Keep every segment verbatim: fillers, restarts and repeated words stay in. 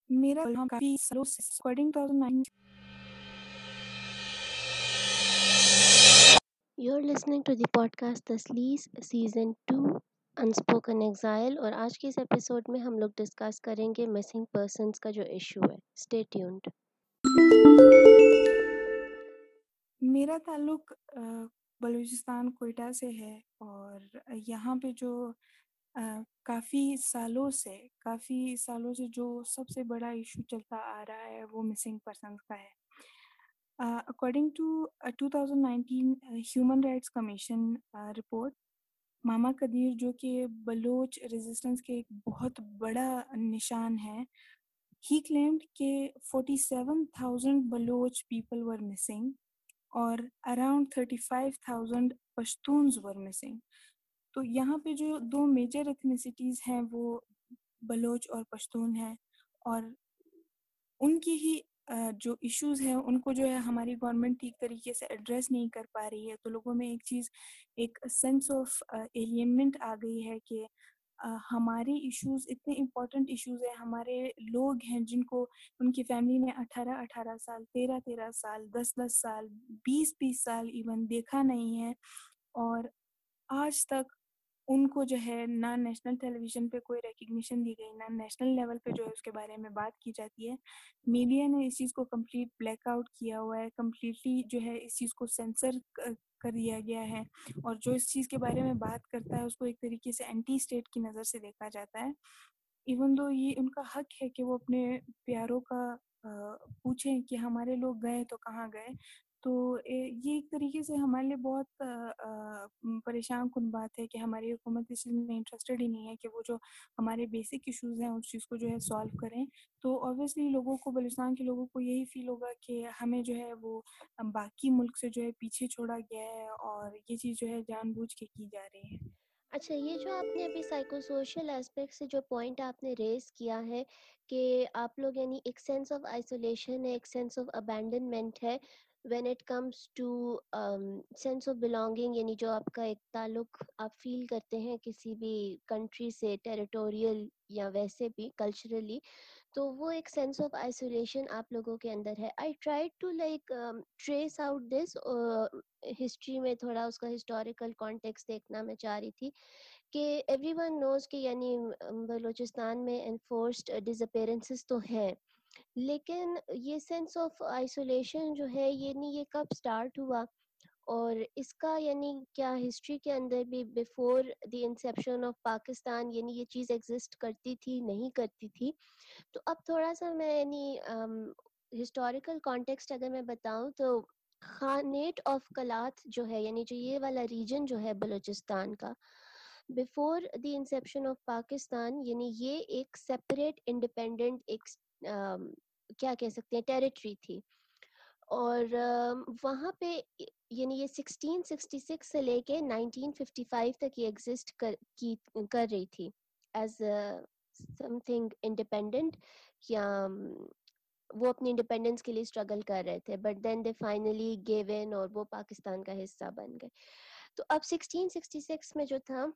میرا کافی سالوں سے according to You're listening to the podcast تسلیس سیزن ٹو انسپوکن ایگزائل، اور آج کے اس ایپیسوڈ میں ہم لوگ ڈسکس کریں گے مسنگ پرسنس کا جو ایشو ہے. Stay tuned. میرا تعلق آ، بلوچستان کوئٹہ سے ہے، اور یہاں پہ جو آ، کافی سالوں سے کافی سالوں سے جو سب سے بڑا ایشو چلتا آ رہا ہے وہ مسنگ پرسنس کا ہے. According to two thousand nineteen human rights commission report, Mama Qadeer جو کہ بلوچ ریزسٹنس کے ایک بہت بڑا نشان ہے، ہی کلیمڈ کہ forty seven thousand Baloch people were missing اور around thirty five thousand Pashtuns were missing. تو یہاں پہ جو دو میجر ایتھنیسٹیز ہیں وہ بلوچ اور پشتون ہیں، اور ان کی ہی جو ایشوز ہیں ان کو جو ہے ہماری گورنمنٹ ٹھیک طریقے سے ایڈریس نہیں کر پا رہی ہے. تو لوگوں میں ایک چیز، ایک سینس آف ایلینمنٹ آ گئی ہے کہ ہمارے ایشوز اتنے امپورٹنٹ ایشوز ہیں، ہمارے لوگ ہیں جن کو ان کی فیملی نے اٹھارہ اٹھارہ سال، تیرہ تیرہ سال، دس دس سال، بیس بیس سال ایون دیکھا نہیں ہے، اور آج تک ان کو جو ہے نہ نیشنل ٹیلی ویژن پہ کوئی ریکگنیشن دی گئی، نہ نیشنل لیول پہ جو ہے اس کے بارے میں بات کی جاتی ہے. میڈیا نے اس چیز کو کمپلیٹ بلیک آؤٹ کیا ہوا ہے، کمپلیٹلی جو ہے اس چیز کو سینسر کر دیا گیا ہے، اور جو اس چیز کے بارے میں بات کرتا ہے اس کو ایک طریقے سے اینٹی اسٹیٹ کی نظر سے دیکھا جاتا ہے. ایون دو یہ ان کا حق ہے کہ وہ اپنے پیاروں کا پوچھیں کہ ہمارے لوگ گئے تو کہاں گئے. تو یہ ایک طریقے سے ہمارے لیے بہت پریشان کن بات ہے کہ ہماری حکومت اس چیز میں انٹرسٹڈ ہی نہیں ہے کہ وہ جو ہمارے بیسک ایشوز ہیں اس چیز کو جو ہے سالو کریں. تو آبویسلی لوگوں کو، بلوچستان کے لوگوں کو یہی فیل ہوگا کہ ہمیں جو ہے وہ باقی ملک سے جو ہے پیچھے چھوڑا گیا ہے، اور یہ چیز جو ہے جان بوجھ کے کی جا رہی ہے. اچھا، یہ جو آپ نے ابھی سائیکو سوشل اسپیکٹ سے جو پوائنٹ آپ نے ریز کیا ہے کہ آپ لوگ یعنی ایک سینس آف آئسولیشن ہے، ایک سینس آف ابینڈنمنٹ ہے when it comes to sense of belonging, یعنی جو آپ کا ایک تعلق آپ فیل کرتے ہیں کسی بھی کنٹری سے، ٹیریٹوریل یا ویسے بھی کلچرلی، تو وہ ایک سینس آف آئسولیشن آپ لوگوں کے اندر ہے. I try to like trace out this history میں، تھوڑا اس کا ہسٹوریکل کانٹیکس دیکھنا میں چاہ رہی تھی کہ ایوری ون نوز کہ یعنی بلوچستان میں انفورسڈ ڈس اپیرنسز تو ہیں، لیکن یہ سینس آف آئسولیشن جو ہے یعنی یہ کب سٹارٹ ہوا، اور اس کا یعنی کیا ہسٹری کے اندر بھی before the inception of Pakistan یعنی یہ چیز ایگزسٹ کرتی تھی نہیں کرتی تھی. تو اب تھوڑا سا میں یعنی ہسٹوریکل کانٹیکسٹ اگر میں بتاؤں تو خانیٹ آف کلات جو ہے، یعنی جو یہ والا ریجن جو ہے بلوچستان کا، before the inception of Pakistan یعنی یہ ایک سیپریٹ انڈیپینڈنٹ ایک کیا کہہ سکتے ہیں ٹیریٹری تھی، اور وہاں پہ یعنی یہ سکسٹین سکسٹی سکس سے لے کے نائنٹین ففٹی فائیو تک یہ ایگزسٹ کر کی کر رہی تھی ایز سم تھنگ انڈیپینڈنٹ، یا وہ اپنی انڈیپینڈنس کے لیے اسٹرگل کر رہے تھے، but then they finally gave in اور وہ پاکستان کا حصہ بن گئے. تو اب سکسٹین سکسٹی سکس میں جو تھا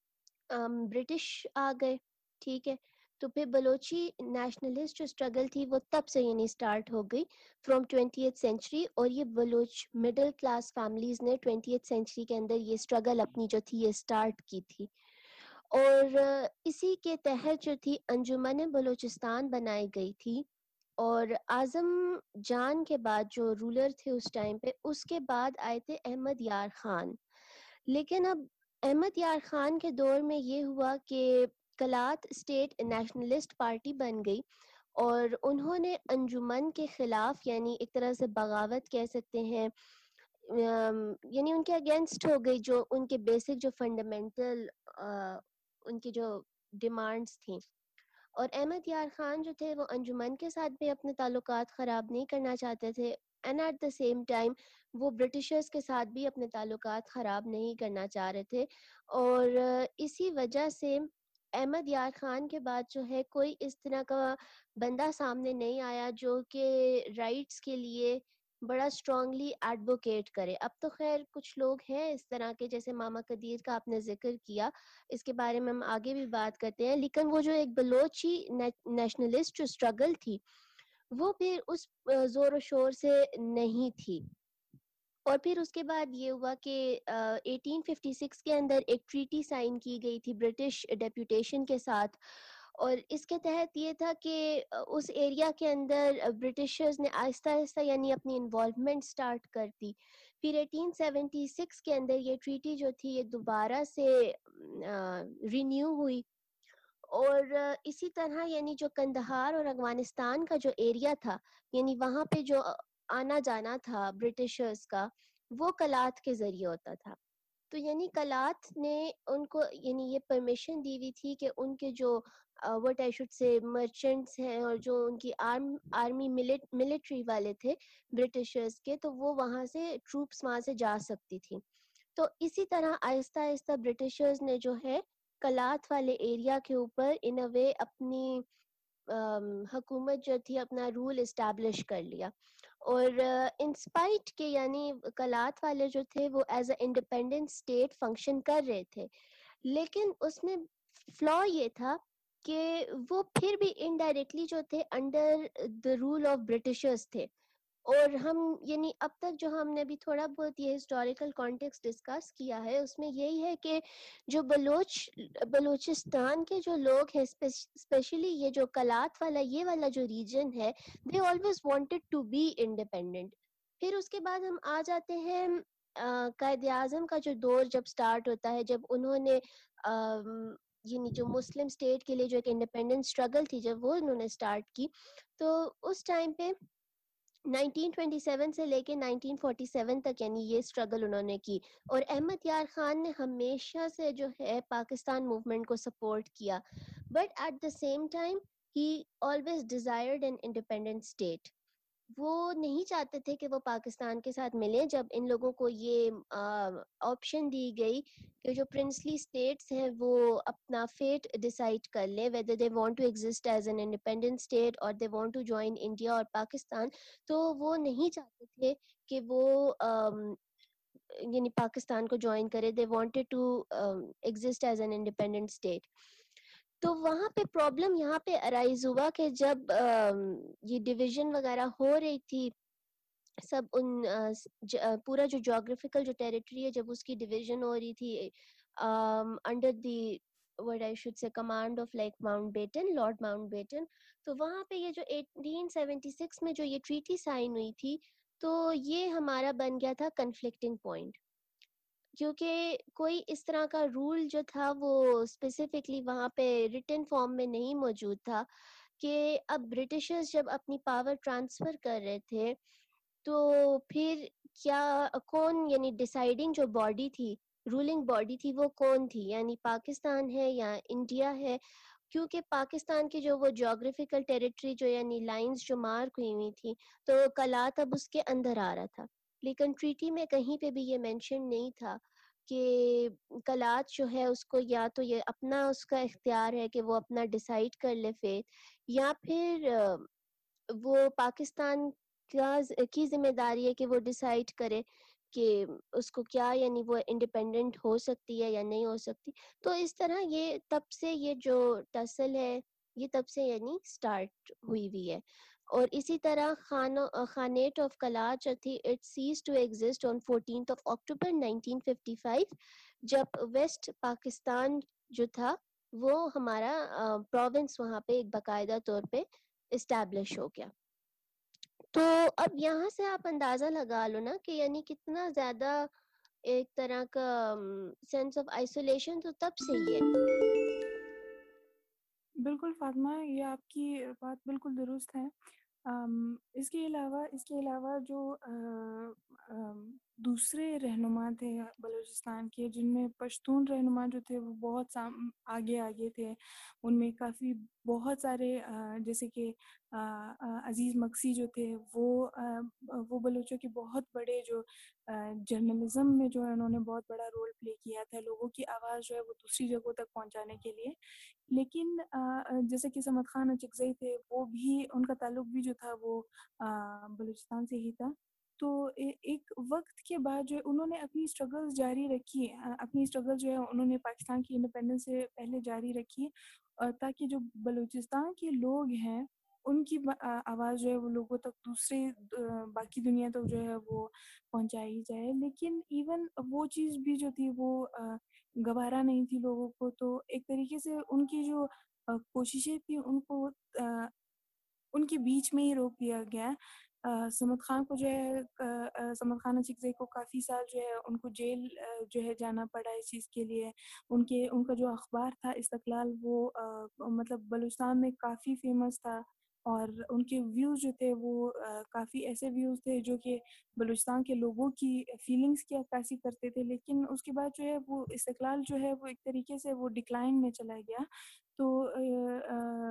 برٹش آ گئے، ٹھیک ہے، تو پھر بلوچی نیشنلسٹ جو اسٹرگل تھی وہ تب سے یعنی اسٹارٹ ہو گئی فرام ٹوینٹی ایتھ سینچری، اور یہ بلوچ مڈل کلاس فیملیز نے ٹوینٹی ایتھ سینچری کے اندر یہ اسٹرگل اپنی جو تھی یہ اسٹارٹ کی تھی. اور اسی کے تحت جو تھی انجمن بلوچستان بنائی گئی تھی، اور اعظم جان کے بعد جو رولر تھے اس ٹائم پہ، اس کے بعد آئے تھے احمد یار خان. لیکن اب احمد یار خان کے دور میں یہ ہوا کہ کلات اسٹیٹ نیشنلسٹ پارٹی بن گئی، اور انہوں نے انجمن کے خلاف یعنی ایک طرح سے بغاوت کہہ سکتے ہیں، یعنی ان کے اگینسٹ ہو گئی جو ان کے بیسک جو فنڈامنٹل ان کی جو ڈیمانڈس تھیں. اور احمد یار خان جو تھے وہ انجمن کے ساتھ بھی اپنے تعلقات خراب نہیں کرنا چاہتے تھے، and at the same time وہ برٹشرز کے ساتھ بھی اپنے تعلقات خراب نہیں کرنا چاہ رہے تھے. اور اسی وجہ سے احمد یار خان کے بعد جو ہے کوئی اس طرح کا بندہ سامنے نہیں آیا جو کہ رائٹس کے لیے بڑا اسٹرانگلی ایڈوکیٹ کرے. اب تو خیر کچھ لوگ ہیں اس طرح کے، جیسے ماما قدیر کا آپ نے ذکر کیا، اس کے بارے میں ہم آگے بھی بات کرتے ہیں، لیکن وہ جو ایک بلوچی نیشنلسٹ جو اسٹرگل تھی وہ پھر اس زور و شور سے نہیں تھی. اور پھر اس کے بعد یہ ہوا کہ ایٹین ففٹی سکس کے اندر ایک ٹریٹی سائن کی گئی تھی برٹش ڈیپوٹیشن کے ساتھ، اور اس کے تحت یہ تھا کہ اس ایریا کے اندر برٹشرز نے آہستہ آہستہ یعنی اپنی انوالومنٹ سٹارٹ کر دی. پھر ایٹین سیونٹی سکس کے اندر یہ ٹریٹی جو تھی یہ دوبارہ سے رینیو ہوئی. اور اسی طرح یعنی جو کندہار اور افغانستان کا جو ایریا تھا، یعنی وہاں پہ جو آنا جانا تھا برٹشرز کا، وہ کلات کے ذریعے ہوتا تھا. تو یعنی کلات نے ان کو یعنی یہ پرمیشن دی ہوئی تھی کہ ان کے جو what I should say merchants ہیں اور جو ان کی آرم آرمی ملٹری والے تھے برٹشرز کے، تو وہ وہاں سے ٹروپس وہاں سے جا سکتی تھی. تو اسی طرح آہستہ آہستہ برٹشرز نے جو ہے کلات والے ایریا کے اوپر ان اے وے اپنی حکومت جو تھی، اپنا رول اسٹیبلش کر لیا. اور انسپائٹ کے یعنی کلات والے جو تھے وہ as a independent state function کر رہے تھے، لیکن اس میں فلا یہ تھا کہ وہ پھر بھی انڈائریکٹلی جو تھے under the rule of Britishers تھے. اور ہم یعنی اب تک جو ہم نے بھی تھوڑا بہت یہ ہسٹوریکل کانٹیکسٹ ڈسکس کیا ہے، اس میں یہی ہے کہ جو بلوچ بلوچستان کے جو لوگ ہیں، اسپیشلی یہ جو کلات والا یہ والا جو ریجن ہے، they always wanted to be independent. پھر اس کے بعد ہم آ جاتے ہیں قائد اعظم کا جو دور جب سٹارٹ ہوتا ہے، جب انہوں نے یعنی جو مسلم اسٹیٹ کے لیے جو ایک انڈیپینڈنٹ اسٹرگل تھی جب وہ انہوں نے سٹارٹ کی، تو اس ٹائم پہ نائنٹین ٹوئنٹی سیون سے لے کے نائنٹین فورٹی سیون تک یعنی یہ اسٹرگل انہوں نے کی. اور احمد یار خان نے ہمیشہ سے جو ہے پاکستان موومنٹ کو سپورٹ کیا، but at the same time he always desired an independent state. وہ نہیں چاہتے تھے کہ وہ پاکستان کے ساتھ ملیں. جب ان لوگوں کو یہ آپشن دی گئی کہ جو پرنسلی اسٹیٹس ہیں وہ اپنا فیٹ ڈیسائیڈ کر لیں whether they want to exist as an independent state or they want to join India اور پاکستان، تو وہ نہیں چاہتے تھے کہ وہ یعنی پاکستان کو جوائن کرے. they wanted to exist as an independent state. تو وہاں پہ پرابلم یہاں پہ ارائز ہوا کہ جب یہ ڈویژن وغیرہ ہو رہی تھی، سب ان پورا جو جغرافیکل جو ٹیریٹری ہے جب اس کی ڈویژن ہو رہی تھی under the what I should say command of like Mount Batten, Lord Mount Batten. تو وہاں پہ یہ جو ایٹین سیونٹی سکس میں جو یہ ٹریٹی سائن ہوئی تھی، تو یہ ہمارا بن گیا تھا کنفلکٹنگ پوائنٹ، کیونکہ کوئی اس طرح کا رول جو تھا وہ اسپیسیفکلی وہاں پہ ریٹن فارم میں نہیں موجود تھا کہ اب برٹشرز جب اپنی پاور ٹرانسفر کر رہے تھے تو پھر کیا کون یعنی ڈیسائیڈنگ جو باڈی تھی، رولنگ باڈی تھی، وہ کون تھی، یعنی پاکستان ہے یا انڈیا ہے. کیونکہ پاکستان کی جو وہ جغرافیکل ٹیریٹری جو یعنی لائنز جو مارک ہوئی ہوئی تھی، تو کلات اب اس کے اندر آ رہا تھا. لیکن ٹریٹی میں کہیں پہ بھی یہ مینشن نہیں تھا کہ کلات جو ہے اس کو یا تو یہ اپنا اس کا اختیار ہے کہ وہ اپنا ڈیسائیڈ کر لے فیت، یا پھر وہ پاکستان کی ذمہ داری ہے کہ وہ ڈیسائیڈ کرے کہ اس کو کیا یعنی وہ انڈیپینڈنٹ ہو سکتی ہے یا نہیں ہو سکتی. تو اس طرح یہ تب سے یہ جو ٹسل ہے یہ تب سے یعنی سٹارٹ ہوئی ہوئی ہے. اور اسی طرح خانو خانیٹ آف کلات جو تھی it ceased to exist on fourteenth of October nineteen fifty five, جب ویسٹ پاکستان جو تھا وہ ہمارا پروونس وہاں پہ ایک باقاعدہ طور پہ اسٹیبلش ہو گیا. تو اب یہاں سے آپ اندازہ لگا لو نا کہ یعنی کتنا زیادہ ایک طرح کا سینس آف آئسولیشن تو تب سے ہی ہے. بالکل فاطمہ، یہ آپ کی بات بالکل درست ہے. اس کے علاوہ اس کے علاوہ جو دوسرے رہنما تھے بلوچستان کے، جن میں پشتون رہنما جو تھے وہ بہت آگے آگے تھے. ان میں کافی بہت سارے جیسے کہ عزیز مکسی جو تھے وہ وہ بلوچوں کے بہت بڑے جو جرنلزم میں جو ہے انہوں نے بہت بڑا رول پلے کیا تھا، لوگوں کی آواز جو ہے وہ دوسری جگہوں تک پہنچانے کے لیے. لیکن جیسے کہ سمد خان اچکزئی تھے، وہ بھی ان کا تعلق بھی جو تھا وہ بلوچستان سے ہی تھا. تو اے ایک وقت کے بعد جو ہے انہوں نے اپنی اسٹرگلز جاری رکھی، اَ اپنی اسٹرگل جو ہے انہوں نے پاکستان کی انڈیپینڈنس سے پہلے جاری رکھی، اور تاکہ جو بلوچستان کے لوگ ہیں ان کی ب آ آواز جو ہے وہ لوگوں تک، دوسرے آ باقی دنیا تک جو ہے وہ پہنچائی جائے۔ لیکن ایون وہ چیز بھی جو تھی وہ آ گوارا نہیں تھی لوگوں کو، تو ایک طریقے سے ان کی جو آ کوششیں تھیں ان کو آ ان کے بیچ میں ہی روک دیا گیا۔ آ صمد خان کو جو ہے آ صمد خان اچکزئی کو کافی سال جو ہے ان کو جیل آ جو ہے جانا پڑا اس چیز کے لیے۔ ان کے ان کا جو اخبار تھا استقلال، وہ آ مطلب بلوچستان میں کافی فیمس تھا، اور ان کے ویوز جو تھے وہ آ کافی ایسے ویوز تھے جو کہ بلوچستان کے لوگوں کی فیلنگس کی عکاسی کرتے تھے۔ لیکن اس کے بعد جو ہے وہ استقلال جو ہے وہ ایک طریقے سے وہ ڈکلائن میں چلا گیا۔ تو آ آ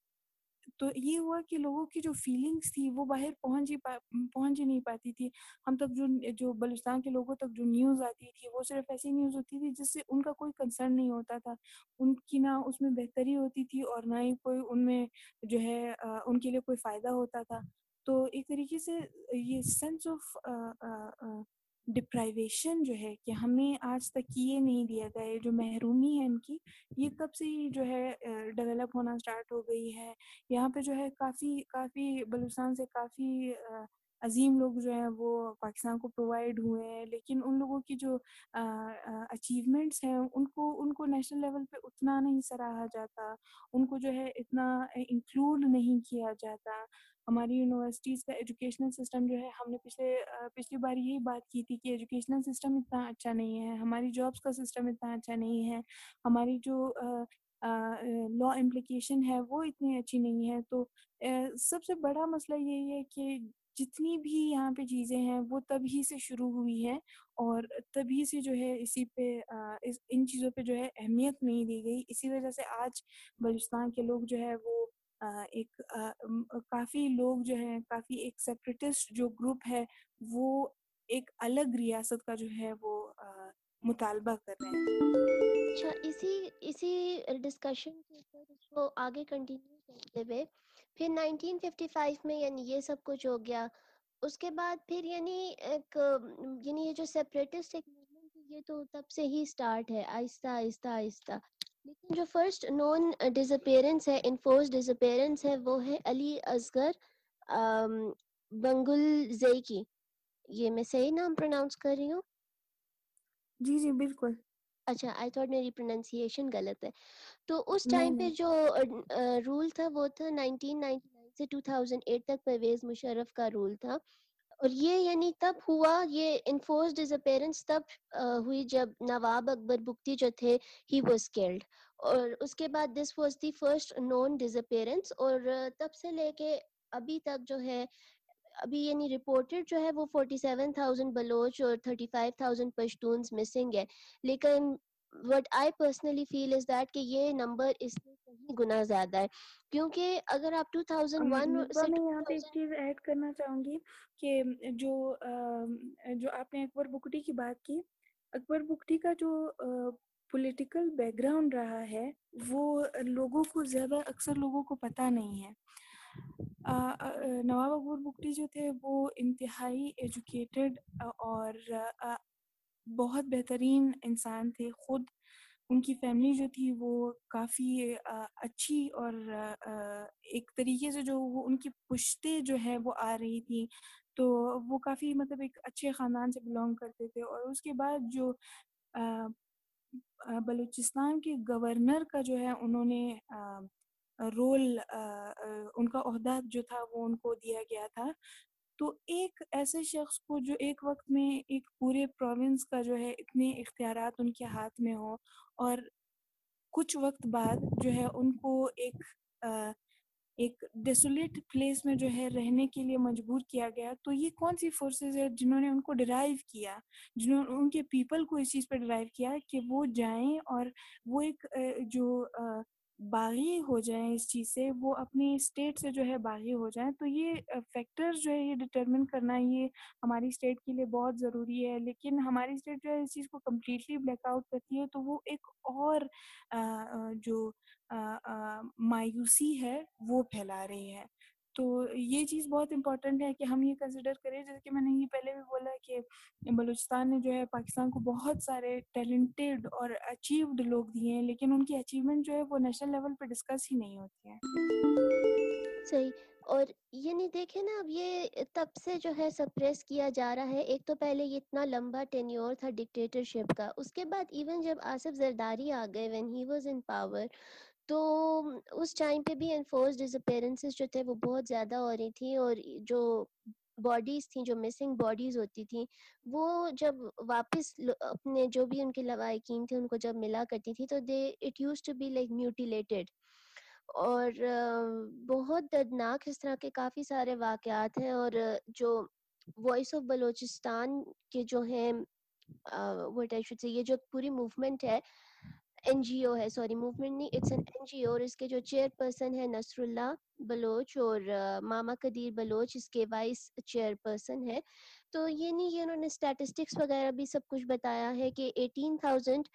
تو یہ ہوا کہ لوگوں کی جو فیلنگس تھی وہ باہر پہنچ ہی پا پہنچ ہی نہیں پاتی تھی۔ ہم تک جو جو بلوچستان کے لوگوں تک جو نیوز آتی تھی وہ صرف ایسی نیوز ہوتی تھی جس سے ان کا کوئی کنسرن نہیں ہوتا تھا، ان کی نہ اس میں بہتری ہوتی تھی اور نہ ہی کوئی ان میں جو ہے آ ان کے لیے کوئی فائدہ ہوتا تھا۔ تو ایک طریقے سے یہ سینس آف آ آ آ ڈپرائیویشن جو ہے کہ ہمیں آج تک یہ نہیں دیا گیا ہے، جو محرومی ہے ان کی، یہ تب سے ہی جو ہے ڈیولپ ہونا اسٹارٹ ہو گئی ہے۔ یہاں پہ جو ہے کافی کافی بلوچستان سے کافی آ عظیم لوگ جو ہیں وہ پاکستان کو پرووائڈ ہوئے ہیں، لیکن ان لوگوں کی جو آ آ اچیومنٹس ہیں ان کو ان کو نیشنل لیول پہ اتنا نہیں سراہا جاتا، ان کو جو ہے اتنا انکلوڈ نہیں کیا جاتا۔ ہماری یونیورسٹیز کا ایجوکیشنل سسٹم جو ہے، ہم نے پچھلے آ پچھلی بار یہی بات کی تھی کہ ایجوکیشنل سسٹم اتنا اچھا نہیں ہے، ہماری جابس کا سسٹم اتنا اچھا نہیں ہے، ہماری جو آ آ لا امپلیکیشن ہے وہ اتنی اچھی نہیں ہے۔ تو سب سے بڑا مسئلہ یہی ہے کہ جتنی بھی یہاں پہ چیزیں ہیں وہ تبھی سے شروع ہوئی ہے، اور تبھی سے جو ہے اسی پہ اس ان چیزوں پہ جو ہے اہمیت نہیں دی گئی۔ اسی وجہ سے آج بلوچستان کے لوگ جو ہے وہ ایک کافی لوگ جو ہیں، کافی ایک سیپریٹسٹ جو گروپ ہے وہ ایک الگ ریاست کا جو ہے وہ مطالبہ کر رہے ہیں۔ اچھا، اسی اسی ڈسکشن کے اوپر اس کو آگے کنٹینیو کرتے ہوئے پھر نائنٹین ففٹی فائیو میں یعنی یہ سب کچھ ہو گیا۔ اس کے بعد پھر یعنی ایک یعنی یہ جو سیپریٹسٹ ایک موومنٹ ہے یہ تو تب سے ہی سٹارٹ ہے، آہستہ آہستہ آہستہ۔ لیکن جو فرسٹ نون ڈس اپیرنس ہے، انفورس ڈس اپیرنس ہے، وہ ہے علی اصغر بنگل زئی کی۔ یہ میں صحیح نام پروناؤنس کر رہی ہوں؟ جی جی بالکل۔ اچھا، آئی تھاٹ میری پروننسیشن غلط ہے۔ تو اس نہیں ٹائم پہ نہیں جو رول تھا وہ تھا نائنٹین نائنٹی نائن سے ٹو تھاؤزینڈ ایٹ تک پرویز مشرف کا رول تھا، اور یہ یعنی تب ہوا، یہ انفورس ڈس اپیرنس تب ہوئی جب نواب اکبر بگٹی جو تھے ہی واز کلڈ، اور اس کے بعد this was the first known disappearance, اور تب سے لے کے ابھی تک جو ہے ابھی یعنی رپورٹڈ جو ہے وہ فورٹی سیون تھاؤزینڈ بلوچ اور thirty five thousand Pashtuns missing ہے۔ لیکن what I personally feel is that کہ یہ نمبر اس سے کہیں گنا زیادہ ہے، کیونکہ اگر آپ ٹو تھاؤزینڈ ون مصباح، سے میں یہاں پہ ایک ٹو تھاؤزینڈ چیز ایڈ کرنا چاہوں گی کہ جو جو آپ نے اکبر بگٹی کی بات کی، اکبر بگٹی کا جو پولیٹیکل بیک گراؤنڈ رہا ہے وہ لوگوں کو زیادہ اکثر لوگوں کو پتہ نہیں ہے۔ نواب اکبر بگٹی جو تھے وہ انتہائی ایجوکیٹڈ اور بہت بہترین انسان تھے۔ خود ان کی فیملی جو تھی وہ کافی اچھی، اور ایک طریقے سے جو وہ ان کی پشتیں جو ہے وہ آ رہی تھی، تو وہ کافی مطلب ایک اچھے خاندان سے بلانگ کرتے تھے۔ اور اس کے بعد جو بلوچستان کے گورنر کا جو ہے انہوں نے رول، ان کا عہدہ جو تھا وہ ان کو دیا گیا تھا، تو ایک ایسے شخص کو جو ایک وقت میں ایک پورے پروونس کا جو ہے اتنے اختیارات ان کے ہاتھ میں ہو، اور کچھ وقت بعد جو ہے ان کو ایک آ, ایک ڈیسولیٹ پلیس میں جو ہے رہنے کے لیے مجبور کیا گیا، تو یہ کون سی فورسز ہے جنہوں نے ان کو ڈرائیو کیا، جنہوں نے ان کے پیپل کو اس چیز پہ ڈرائیو کیا کہ وہ جائیں اور وہ ایک جو باغی ہو جائیں اس چیز سے، وہ اپنی اسٹیٹ سے جو ہے باغی ہو جائیں۔ تو یہ فیکٹر جو ہے یہ ڈٹرمن کرنا یہ ہماری اسٹیٹ کے لیے بہت ضروری ہے، لیکن ہماری اسٹیٹ جو ہے اس چیز کو کمپلیٹلی بلیک آؤٹ کرتی ہے، تو وہ ایک اور جو مایوسی ہے وہ پھیلا رہی ہے۔ تو یہ چیز بہت امپورٹنٹ ہے کہ ہم یہ کنسیڈر کریں، جیسے کہ میں نے یہ پہلے بھی بولا کہ بلوچستان نے جو ہے پاکستان کو بہت سارے ٹیلنٹڈ اور اچیوڈ لوگ دیے ہیں، لیکن ان کی اچیومنٹ جو ہے وہ نیشنل لیول پہ ڈسکس ہی نہیں ہوتی ہے۔ صحیح۔ اور یعنی دیکھیں نا، اب یہ تب سے جو ہے سپریس کیا جا رہا ہے۔ ایک تو پہلے یہ اتنا لمبا ٹینیور تھا ڈکٹیٹرشپ کا، اس کے بعد ایون جب آصف زرداری آ گئے when he was in power, تو اس ٹائم پہ بھی انفورس ڈس اپیرنسز جو تھے وہ بہت زیادہ ہو رہی تھیں، اور جو باڈیز تھیں، جو مسنگ باڈیز ہوتی تھیں، وہ جب واپس اپنے جو بھی ان کے لواحقین تھے ان کو جب ملا کرتی تھی تو they it used to be like mutilated, اور بہت دردناک اس طرح کے کافی سارے واقعات ہیں۔ اور جو وائس آف بلوچستان کے جو ہیں وٹ آئی شوڈ سے، یہ جو پوری موومنٹ ہے، این جی او ہے، سوری موومنٹ نہیں، it's N N G O, اور اس کے جو چیئر پرسن ہے نصر اللہ بلوچ، اور ماما قدیر بلوچ اس کے وائس چیئر پرسن ہے۔ تو یہ نہیں، یہ انہوں نے اسٹیٹسٹکس وغیرہ بھی سب کچھ بتایا ہے کہ ایٹین تھاؤزینڈ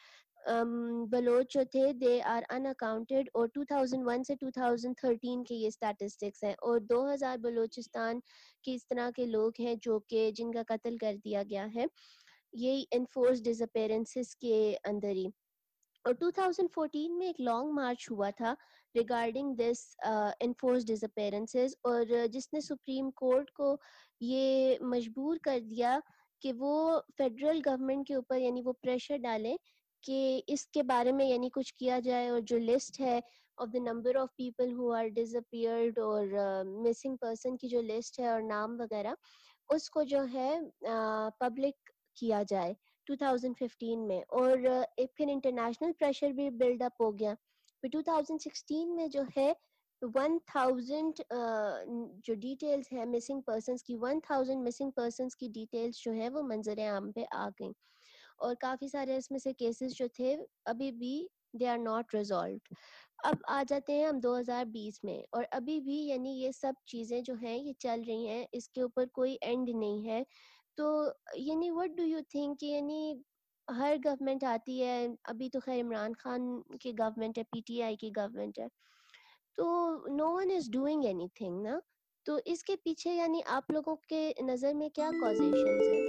بلوچ جو تھے دے آر ان اکاؤنٹڈ، اور ٹو تھاؤزینڈ ون سے ٹو تھاؤزینڈ تھرٹین کے یہ اسٹیٹسٹکس ہیں، اور دو ہزار بلوچستان کے اس طرح کے لوگ ہیں جو کہ جن کا قتل کر دیا گیا ہے یہی انفورس ڈس اپیرنسز کے اندر ہی۔ اور ٹو تھاؤزینڈ فورٹین میں ایک لانگ مارچ ہوا تھا regarding this enforced disappearances, اور جس نے سپریم کورٹ کو یہ مجبور کر دیا کہ وہ فیڈرل گورنمنٹ کے اوپر یعنی وہ پریشر ڈالیں کہ اس کے بارے میں یعنی کچھ کیا جائے، اور جو لسٹ ہے of the number of people who are disappeared اور مسنگ پرسن کی جو لسٹ ہے اور نام وغیرہ، اس کو جو ہے پبلک کیا جائے ٹو تھاؤزینڈ ففٹین میں۔ اور پھر انٹرنیشنل پریشر بھی بلڈ اپ ہو گیا۔ پھر ٹو تھاؤزینڈ سکسٹین میں جو ہے ون تھاؤزینڈ جو ڈیٹیلز ہے مسنگ پرسنس کی، ون تھاؤزینڈ مسنگ پرسنس کی ڈیٹیلز جو ہے وہ منظر عام پہ آ گئیں، اور کافی سارے اس میں سے کیسز جو تھے ابھی بھی دے آر ناٹ ریزالوڈ۔ اب آ جاتے ہیں ہم دو ہزار بیس میں، اور ابھی بھی یعنی یہ سب چیزیں جو ہیں یہ چل رہی ہیں، اس کے اوپر کوئی اینڈ نہیں ہے۔ تو یعنی وٹ ڈو یو تھنک، یعنی ہر گورنمنٹ آتی ہے، ابھی تو خیر عمران خان کی گورنمنٹ ہے، پی ٹی آئی کی گورنمنٹ ہے، تو no one is doing anything نا، تو اس کے پیچھے یعنی آپ لوگوں کے نظر میں کیا کازیشنز ہیں؟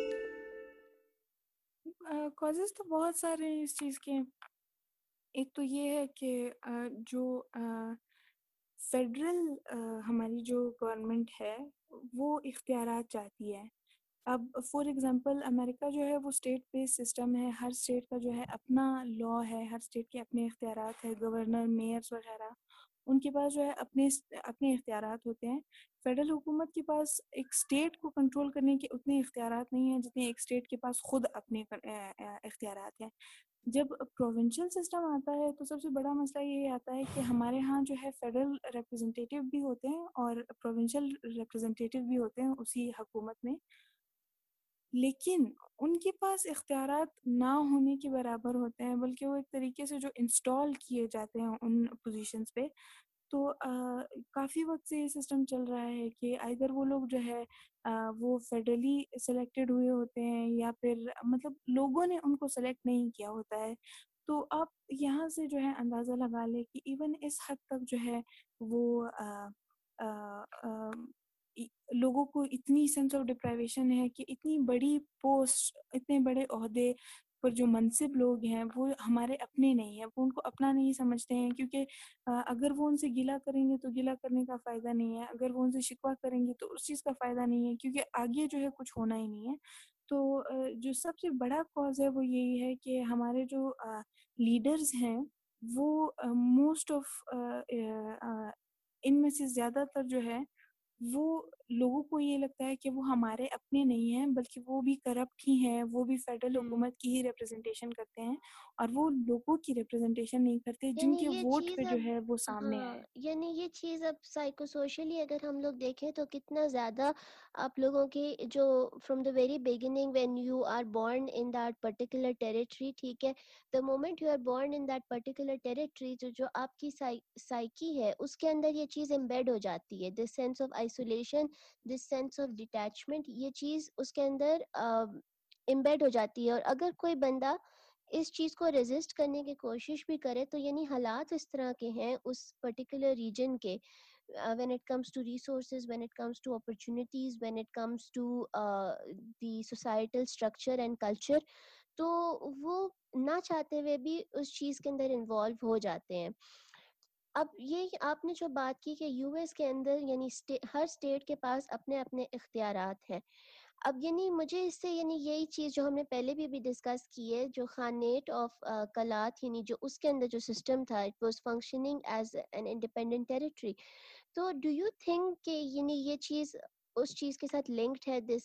کازز تو بہت سارے ہیں اس چیز کے۔ ایک تو یہ ہے کہ آ، جو فیڈرل ہماری جو گورنمنٹ ہے وہ اختیارات چاہتی ہے۔ اب فار ایگزامپل امریکہ جو ہے وہ اسٹیٹ بیس سسٹم ہے، ہر اسٹیٹ کا جو ہے اپنا لاء ہے، ہر اسٹیٹ کے اپنے اختیارات ہے، گورنر، میئرس وغیرہ ان کے پاس جو ہے اپنے اپنے اختیارات ہوتے ہیں۔ فیڈرل حکومت کے پاس ایک اسٹیٹ کو کنٹرول کرنے کے اتنے اختیارات نہیں ہیں جتنے ایک اسٹیٹ کے پاس خود اپنے اختیارات ہیں۔ جب پروونشل سسٹم آتا ہے تو سب سے بڑا مسئلہ یہ آتا ہے کہ ہمارے ہاں جو ہے فیڈرل ریپرزنٹیٹیو بھی ہوتے ہیں اور پروونشل ریپرزنٹیٹیو بھی ہوتے ہیں اسی حکومت میں، لیکن ان کے پاس اختیارات نہ ہونے کے برابر ہوتے ہیں، بلکہ وہ ایک طریقے سے جو انسٹال کیے جاتے ہیں ان پوزیشنز پہ۔ تو کافی وقت سے یہ سسٹم چل رہا ہے کہ ائدر وہ لوگ جو ہے وہ فیڈرلی سلیکٹڈ ہوئے ہوتے ہیں یا پھر مطلب لوگوں نے ان کو سلیکٹ نہیں کیا ہوتا ہے۔ تو آپ یہاں سے جو ہے اندازہ لگا لیں کہ ایون اس حد تک جو ہے وہ لوگوں کو اتنی سینس آف ڈپرائیویشن ہے کہ اتنی بڑی پوسٹ، اتنے بڑے عہدے پر جو منصب لوگ ہیں وہ ہمارے اپنے نہیں ہیں، وہ ان کو اپنا نہیں سمجھتے ہیں، کیونکہ اگر وہ ان سے گلہ کریں گے تو گلہ کرنے کا فائدہ نہیں ہے، اگر وہ ان سے شکوہ کریں گے تو اس چیز کا فائدہ نہیں ہے، کیونکہ آگے جو ہے کچھ ہونا ہی نہیں ہے۔ تو جو سب سے بڑا کاز ہے وہ یہی ہے کہ ہمارے جو لیڈرز ہیں وہ موسٹ آف ان میں سے زیادہ تر جو ہے وہ لوگوں کو یہ لگتا ہے کہ وہ ہمارے اپنے نہیں ہیں، بلکہ وہ بھی کرپٹ ہی ہیں، وہ بھی فیڈرل ہوں حکومت کی ہی ریپرزنٹیشن کرتے ہیں، اور وہ لوگوں کی ریپرزنٹیشن نہیں کرتے جن یعنی کے یہ ووٹ چیز پہ اب، جو ہے وہ سامنے ہاں آئے۔ یعنی یہ چیز اب سائیکو سوشلی اگر ہم لوگ دیکھیں تو کتنا زیادہ آپ لوگوں کی جو from the very beginning when you are born in that particular territory, ٹھیک ہے، the moment you are born in that particular territory, جو جو آپ کی سائیکی ہے اس کے اندر یہ چیز امبیڈ ہو جاتی ہے، this sense of isolation, this sense of detachment, یہ چیز اس کے اندر امبیڈ ہو جاتی ہے۔ اور اگر کوئی بندہ اس چیز کو ریزسٹ کرنے کی کوشش بھی کرے تو یعنی حالات اس طرح کے ہیں اس پرٹیکولر ریجن کے، uh, when it comes to resources, when it comes to opportunities, when it comes to uh, the societal structure and culture. تو وہ نہ چاہتے ہوئے بھی اس چیز کے اندر انوالو ہو جاتے ہیں. اب یہ آپ نے جو بات کی کہ یو ایس کے اندر یعنی ہر اسٹیٹ کے پاس اپنے اپنے اختیارات ہیں. اب یعنی مجھے اس سے یعنی یہی چیز جو ہم نے پہلے بھی بھی ڈسکس کی ہے، جو خانیٹ آف کلات یعنی جو اس کے اندر جو سسٹم تھا، it was functioning as an independent territory. تو ڈو یو تھنک کہ یعنی یہ چیز اس چیز کے ساتھ لنکڈ ہے، دس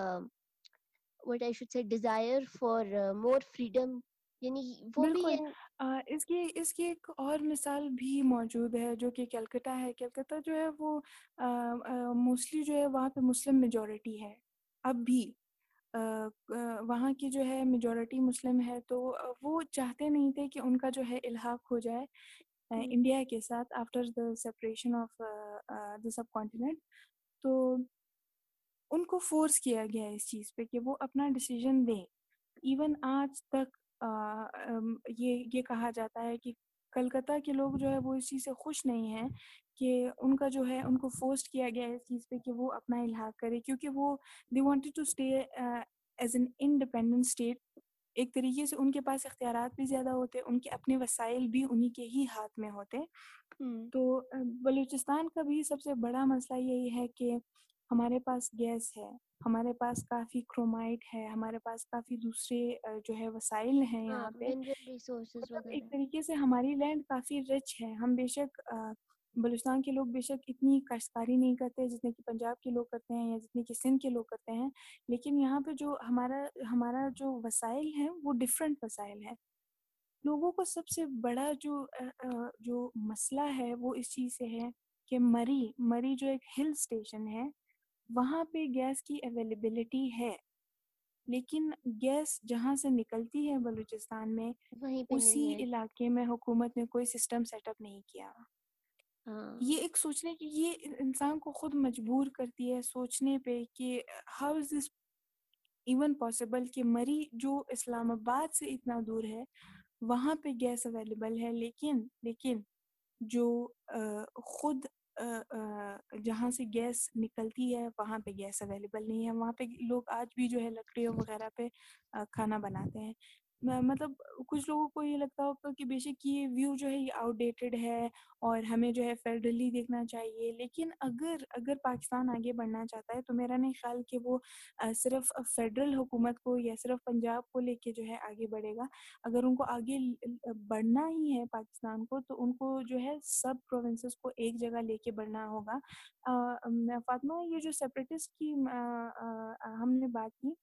what I should say desire for uh, more freedom، یعنی وہ بھی بالکل. یعنی. آ، اس کی اس کی ایک اور مثال بھی موجود ہے جو کہ کلکتہ ہے. کلکتہ جو ہے وہ موسٹلی جو ہے وہاں پہ مسلم میجورٹی ہے اب بھی. آ، آ، وہاں کی جو ہے میجورٹی مسلم ہے، تو آ، وہ چاہتے نہیں تھے کہ ان کا جو ہے الحاق ہو جائے آ، ہوں انڈیا کے ساتھ after the separation of the subcontinent. تو ان کو فورس کیا گیا ہے اس چیز پہ کہ وہ اپنا ڈیسیژن دیں. ایون آج تک آ، ام، یہ یہ کہا جاتا ہے کہ کلکتہ کے لوگ جو ہے وہ اس چیز سے خوش نہیں ہیں کہ ان کا جو ہے ان کو فورس کیا گیا ہے اس چیز پہ کہ وہ اپنا الحاق کرے، کیونکہ وہ they wanted to stay as an independent state. ایک طریقے سے ان کے پاس اختیارات بھی زیادہ ہوتے، ان کے اپنے وسائل بھی انہی کے ہی ہاتھ میں ہوتے. ہوں تو بلوچستان کا بھی سب سے بڑا مسئلہ یہی ہے کہ ہمارے پاس گیس ہے، ہمارے پاس کافی کرومائٹ ہے، ہمارے پاس کافی دوسرے جو ہے وسائل ہیں ہاں، یہاں پہ. منرل ریسورسز مطلب وغیرہ. ایک طریقے سے ہماری لینڈ کافی رچ ہے. ہم بے شک بلوچستان کے لوگ بے شک اتنی کاشتکاری نہیں کرتے جتنے کہ پنجاب کے لوگ کرتے ہیں یا جتنے کہ سندھ کے لوگ کرتے ہیں، لیکن یہاں پہ جو ہمارا ہمارا جو وسائل ہیں وہ ڈفرینٹ وسائل ہیں. لوگوں کو سب سے بڑا جو جو مسئلہ ہے وہ اس چیز سے ہے کہ مری مری جو ایک ہل اسٹیشن ہے وہاں پہ گیس کی اویلیبلٹی ہے، لیکن گیس جہاں سے نکلتی ہے بلوچستان میں وہیں پہ اسی نہیں ہے. علاقے میں حکومت نے کوئی سسٹم سیٹ اپ نہیں کیا. ہاں. یہ ایک سوچنے کی، یہ انسان کو خود مجبور کرتی ہے سوچنے پہ کہ how is this even possible کہ مری جو اسلام آباد سے اتنا دور ہے وہاں پہ گیس اویلیبل ہے، لیکن لیکن جو خود جہاں سے گیس نکلتی ہے وہاں پہ گیس اویلیبل نہیں ہے. وہاں پہ لوگ آج بھی جو ہے لکڑیوں وغیرہ پہ کھانا بناتے ہیں. مطلب کچھ لوگوں کو یہ لگتا ہوگا کہ بے شک یہ ویو جو ہے یہ آؤٹ ڈیٹڈ ہے اور ہمیں جو ہے فیڈرلی دیکھنا چاہیے، لیکن اگر اگر پاکستان آگے بڑھنا چاہتا ہے تو میرا نہیں خیال کہ وہ صرف فیڈرل حکومت کو یا صرف پنجاب کو لے کے جو ہے آگے بڑھے گا. اگر ان کو آگے بڑھنا ہی ہے پاکستان کو تو ان کو جو ہے سب پروونسز کو ایک جگہ لے کے بڑھنا ہوگا. فاطمہ، یہ جو سیپریٹسٹ کی ہم نے بات کی،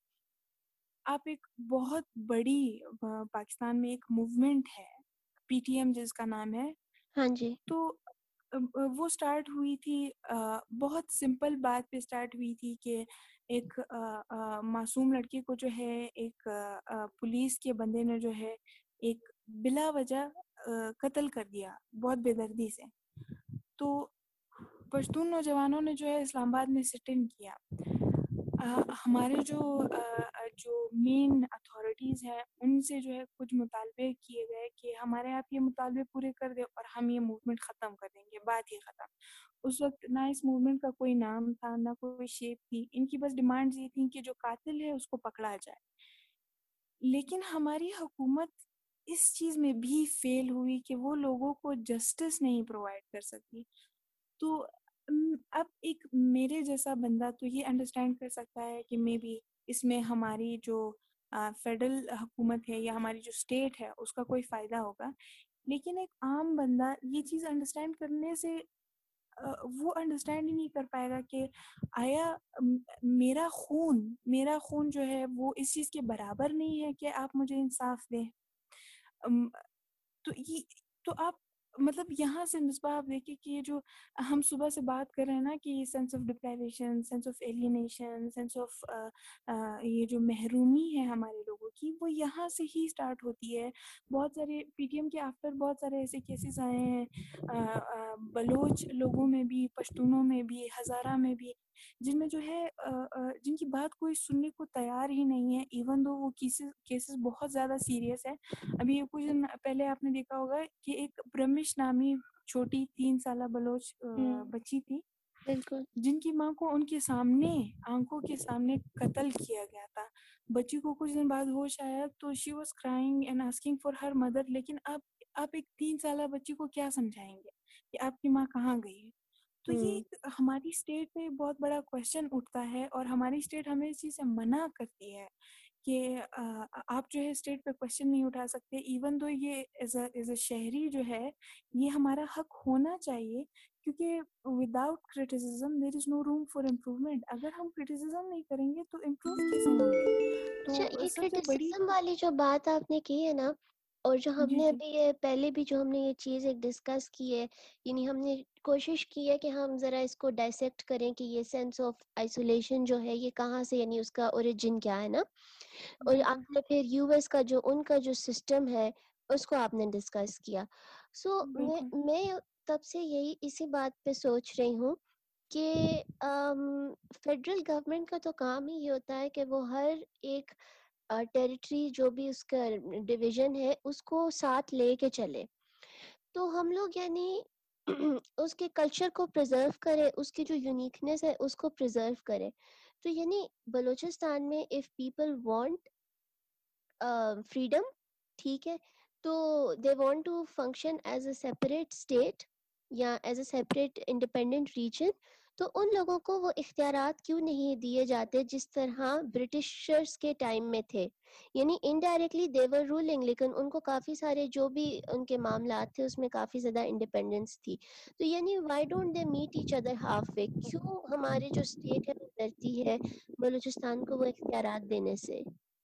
آپ ایک بہت بڑی پاکستان میں ایک موومنٹ ہے پی ٹی ایم جس کا نام ہے. ہاں جی. تو وہ سٹارٹ ہوئی تھی بہت سمپل بات پہ سٹارٹ ہوئی تھی کہ ایک معصوم لڑکی کو جو ہے ایک پولیس کے بندے نے جو ہے ایک بلا وجہ قتل کر دیا بہت بے دردی سے. تو پشتون نوجوانوں نے جو ہے اسلام آباد میں سٹ ان کیا. ہمارے جو جو مین اتھارٹیز ہیں ان سے جو ہے کچھ مطالبے کیے گئے کہ ہمارے آپ یہ مطالبے پورے کر دیں اور ہم یہ موومنٹ ختم کر دیں گے، بات ہی ختم. اس وقت نہ اس موومنٹ کا کوئی نام تھا نہ کوئی شیپ تھی، ان کی بس ڈیمانڈز یہ تھیں کہ جو قاتل ہے اس کو پکڑا جائے. لیکن ہماری حکومت اس چیز میں بھی فیل ہوئی کہ وہ لوگوں کو جسٹس نہیں پرووائڈ کر سکتی. تو اب ایک میرے جیسا بندہ تو یہ انڈرسٹینڈ کر سکتا ہے کہ مے بی اس میں ہماری جو فیڈرل حکومت ہے یا ہماری جو اسٹیٹ ہے اس کا کوئی فائدہ ہوگا، لیکن ایک عام بندہ یہ چیز انڈرسٹینڈ کرنے سے وہ انڈرسٹینڈ ہی نہیں کر پائے گا کہ آیا میرا خون میرا خون جو ہے وہ اس چیز کے برابر نہیں ہے کہ آپ مجھے انصاف دیں. تو یہ تو آپ مطلب یہاں سے مصباح آپ دیکھیں کہ یہ جو ہم صبح سے بات کر رہے ہیں نا کہ یہ sense of deprivation, sense of alienation, sense of یہ جو محرومی ہے ہمارے لوگوں کی، وہ یہاں سے ہی سٹارٹ ہوتی ہے. بہت سارے پی ٹی ایم کے آفٹر بہت سارے ایسے کیسز آئے ہیں بلوچ لوگوں میں بھی، پشتونوں میں بھی، ہزارہ میں بھی، جن میں جو ہے جن کی بات کوئی سننے کو تیار ہی نہیں ہے، ایون دو وہ کیسز کیسز بہت زیادہ سیریس ہے. ابھی کچھ دن پہلے آپ نے دیکھا ہوگا کہ ایک برہمش बलोच नामी छोटी तीन साला बलोच अ, हुँ, बच्ची थी, बिल्कुल। जिनकी माँ को उनके सामने, आँखों के सामने कत्ल किया गया था। बच्ची को कुछ दिन बाद होश आया तो she was crying and asking for her mother, लेकिन आप आप एक तीन साला बच्ची को क्या समझाएँगे कि आपकी माँ कहाँ गई है? तो ये हुँ। एक हमारी स्टेट पे बहुत बड़ा क्वेश्चन उठता है और हमारी स्टेट हमें इस चीज़ से मना करती है कि अ, आप जो है स्टेट पे क्वेश्चन नहीं उठा सकते, इवन दो ये एज अ एज अ शहरी जो है ये हमारा हक होना चाहिए, क्योंकि without criticism there is no room for improvement. अगर हम क्रिटिसिज्म नहीं करेंगे तो इम्प्रूव कैसे होंगे? अच्छा, तो ये सबसे बड़ी क्रिटिसिज्म वाली जो बात आपने की है ना, और जो जी, हमने जी। अभी ये पहले भी जो हमने ये चीज़ एक डिस्कस की है, यानी हमने कोशिश की है कि हम ज़रा इसको डाइसेक्ट करें कि ये सेंस ऑफ आइसोलेशन जो है ये कहाँ से, यानी उसका ओरिजिन क्या है ना। और जी, जी। आपने फिर यूएस का जो उनका जो सिस्टम है उसको आपने डिस्कस किया। सो मैं बिल्कुल। मैं तब से यही इसी बात पे सोच रही हूँ कि फेडरल गवर्नमेंट का तो काम ही ये होता है कि वो हर एक टेरिटरी जो भी उसका डिवीजन है उसको साथ लेके चले। तो हम लोग यानी उसके कल्चर को प्रिजर्व करें, उसकी जो यूनिकनेस है उसको प्रिजर्व करें। तो यानी बलूचिस्तान में इफ़ पीपल वांट फ्रीडम, ठीक है, तो they want to function as a separate state या as a separate independent region, तो उन लोगों को वो इख्तियारात क्यों नहीं दिए जाते जिस तरह ब्रिटिशर्स के टाइम में थे। यानी इनडायरेक्टली दे वर रूलिंग, लेकिन उनको काफ़ी सारे जो भी उनके मामलात थे उसमें काफ़ी ज़्यादा इंडिपेंडेंस थी। तो यानी why don't they meet each other half way, क्यों हमारी जो स्टेट है वो डरती है बलूचिस्तान को वो इख्तियारात देने से।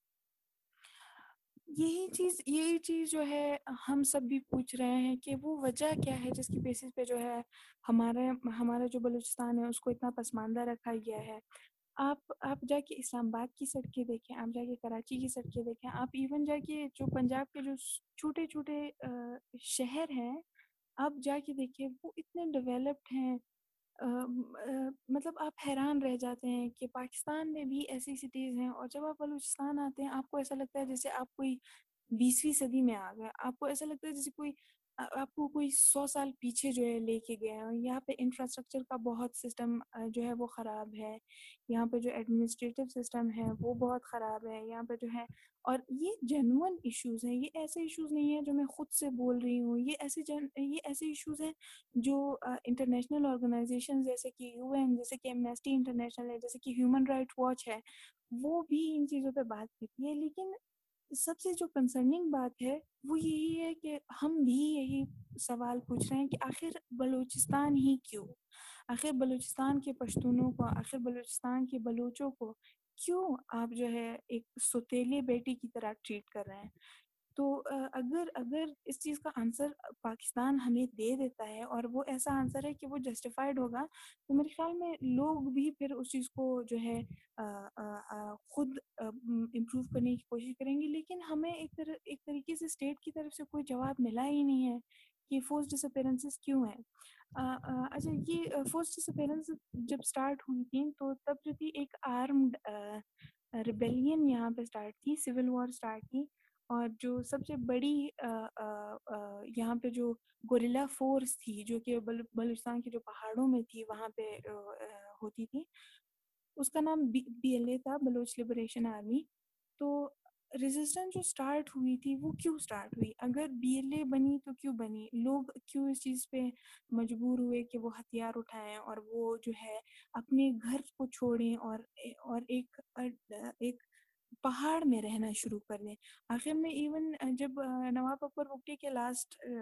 यही चीज़ यही चीज़ जो है हम सब भी पूछ रहे हैं कि वो वजह क्या है जिसकी बेसिस पे जो है हमारे हमारा जो बलूचिस्तान है उसको इतना पसमानदा रखा गया है। आप आप जाके इस्लामाबाद की सड़कें देखें, आप जाके कराची की सड़कें देखें, आप इवन जाके जो पंजाब के जो स छोटे-छोटे अ, शहर हैं, आप जाके देखिए वो इतने डेवलप्ड हैं। अ, म अ, मतलब आप हैरान रह जाते हैं कि पाकिस्तान में भी ऐसी सिटीज़ हैं और जब आप बलूचिस्तान आते हैं आपको ऐसा लगता है जैसे आप कोई बीसवीं सदी में आ गए। आपको ऐसा लगता है जैसे कोई अ, आपको कोई सौ साल पीछे जो है लेके गया है, और यहाँ पे इंफ्रास्ट्रक्चर का बहुत सिस्टम अ, जो है वो ख़राब है। यहाँ पे जो एडमिनिस्ट्रेटिव सिस्टम है वो बहुत ख़राब है। यहाँ पे जो है, और ये जेन्युइन इश्यूज़ हैं, ये ऐसे इश्यूज़ नहीं हैं जो मैं खुद से बोल रही हूँ। ये ऐसे जन ये ऐसे इश्यूज़ हैं जो अ, इंटरनेशनल ऑर्गनाइज़ेशंस जैसे कि यूएन, जैसे कि एमनेस्टी इंटरनेशनल है, जैसे कि ह्यूमन राइट्स वॉच है, वो भी इन चीज़ों पे बात करती है। लेकिन सबसे जो कंसर्निंग बात है वो यही है कि हम भी यही सवाल पूछ रहे हैं कि आखिर बलूचिस्तान ही क्यों? आखिर बलूचिस्तान के पश्तूनों को, आखिर बलूचिस्तान के बलूचों को क्यों आप जो है एक सौतेले बेटे की तरह ट्रीट कर रहे हैं? तो अ, अगर अगर इस चीज़ का आंसर अ, पाकिस्तान हमें दे देता है और वो ऐसा आंसर है कि वो जस्टिफाइड होगा, तो मेरे ख़्याल में लोग भी फिर उस चीज़ को जो है अ अ अ, खुद अ, उम, इम्प्रूव करने की कोशिश करेंगे। लेकिन हमें एक तरह एक तरीके से स्टेट की तरफ से कोई जवाब मिला ही नहीं है कि फ़ोर्स्ड डिसअपीयरेंसेस क्यों हैं? अ अ, अच्छा, ये अ, फ़ोर्स्ड डिसअपीयरेंस जब स्टार्ट हुई थी तो तब जो थी एक आर्म्ड अ, रिबेलियन यहाँ पे स्टार्ट थी, सिविल वॉर स्टार्ट थी। और जो सबसे बड़ी अ अ अ, यहाँ पे जो गोरिल्ला फ़ोर्स थी जो कि बलू बलूचिस्तान के जो पहाड़ों में थी वहाँ पे अ अ, होती थी, उसका नाम बी बीएलए था, बलोच लिबरेशन आर्मी। तो रेज़िस्टेंस जो स्टार्ट हुई थी वो क्यों स्टार्ट हुई? अगर बीएलए बनी तो क्यों बनी? लोग क्यों इस चीज़ पे मजबूर हुए कि वो हथियार उठाएँ और वो जो है अपने घर को छोड़ें और ए और एक अ, ड एक पहाड़ में रहना शुरू कर दें। आखिर में इवन अ, जब अ, नवाब अकबर बुगटी के लास्ट अ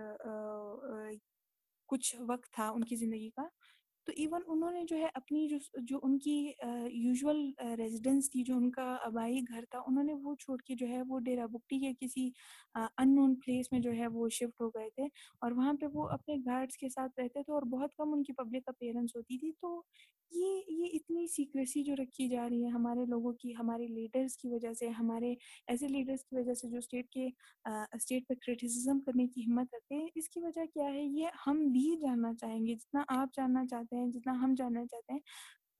अ अ, कुछ वक़्त था उनकी ज़िंदगी का, तो इवन उन्होंने जो है अपनी जो जो उनकी अ, यूजुअल अ, रेज़िडेंस थी, जो उनका आबाई घर था, उन्होंने वो छोड़ के जो है वो डेरा बुगटी के किसी अ, अननोन प्लेस में जो है वो शिफ्ट हो गए थे और वहाँ पे वो अपने गार्ड्स के साथ रहते थे और बहुत कम उनकी पब्लिक अपीयरेंस होती थी। तो ये ये इतनी सीक्रेसी जो रखी जा रही है हमारे लोगों की, हमारे लीडर्स की वज़ह से, हमारे ऐसे लीडर्स की वज़ह से जो स्टेट के अ, स्टेट पे क्रिटिसिज्म करने की हिम्मत रखते हैं, इसकी वजह क्या है ये हम भी जानना चाहेंगे, जितना आप जानना चाहते हैं, जितना हम जानना चाहते हैं।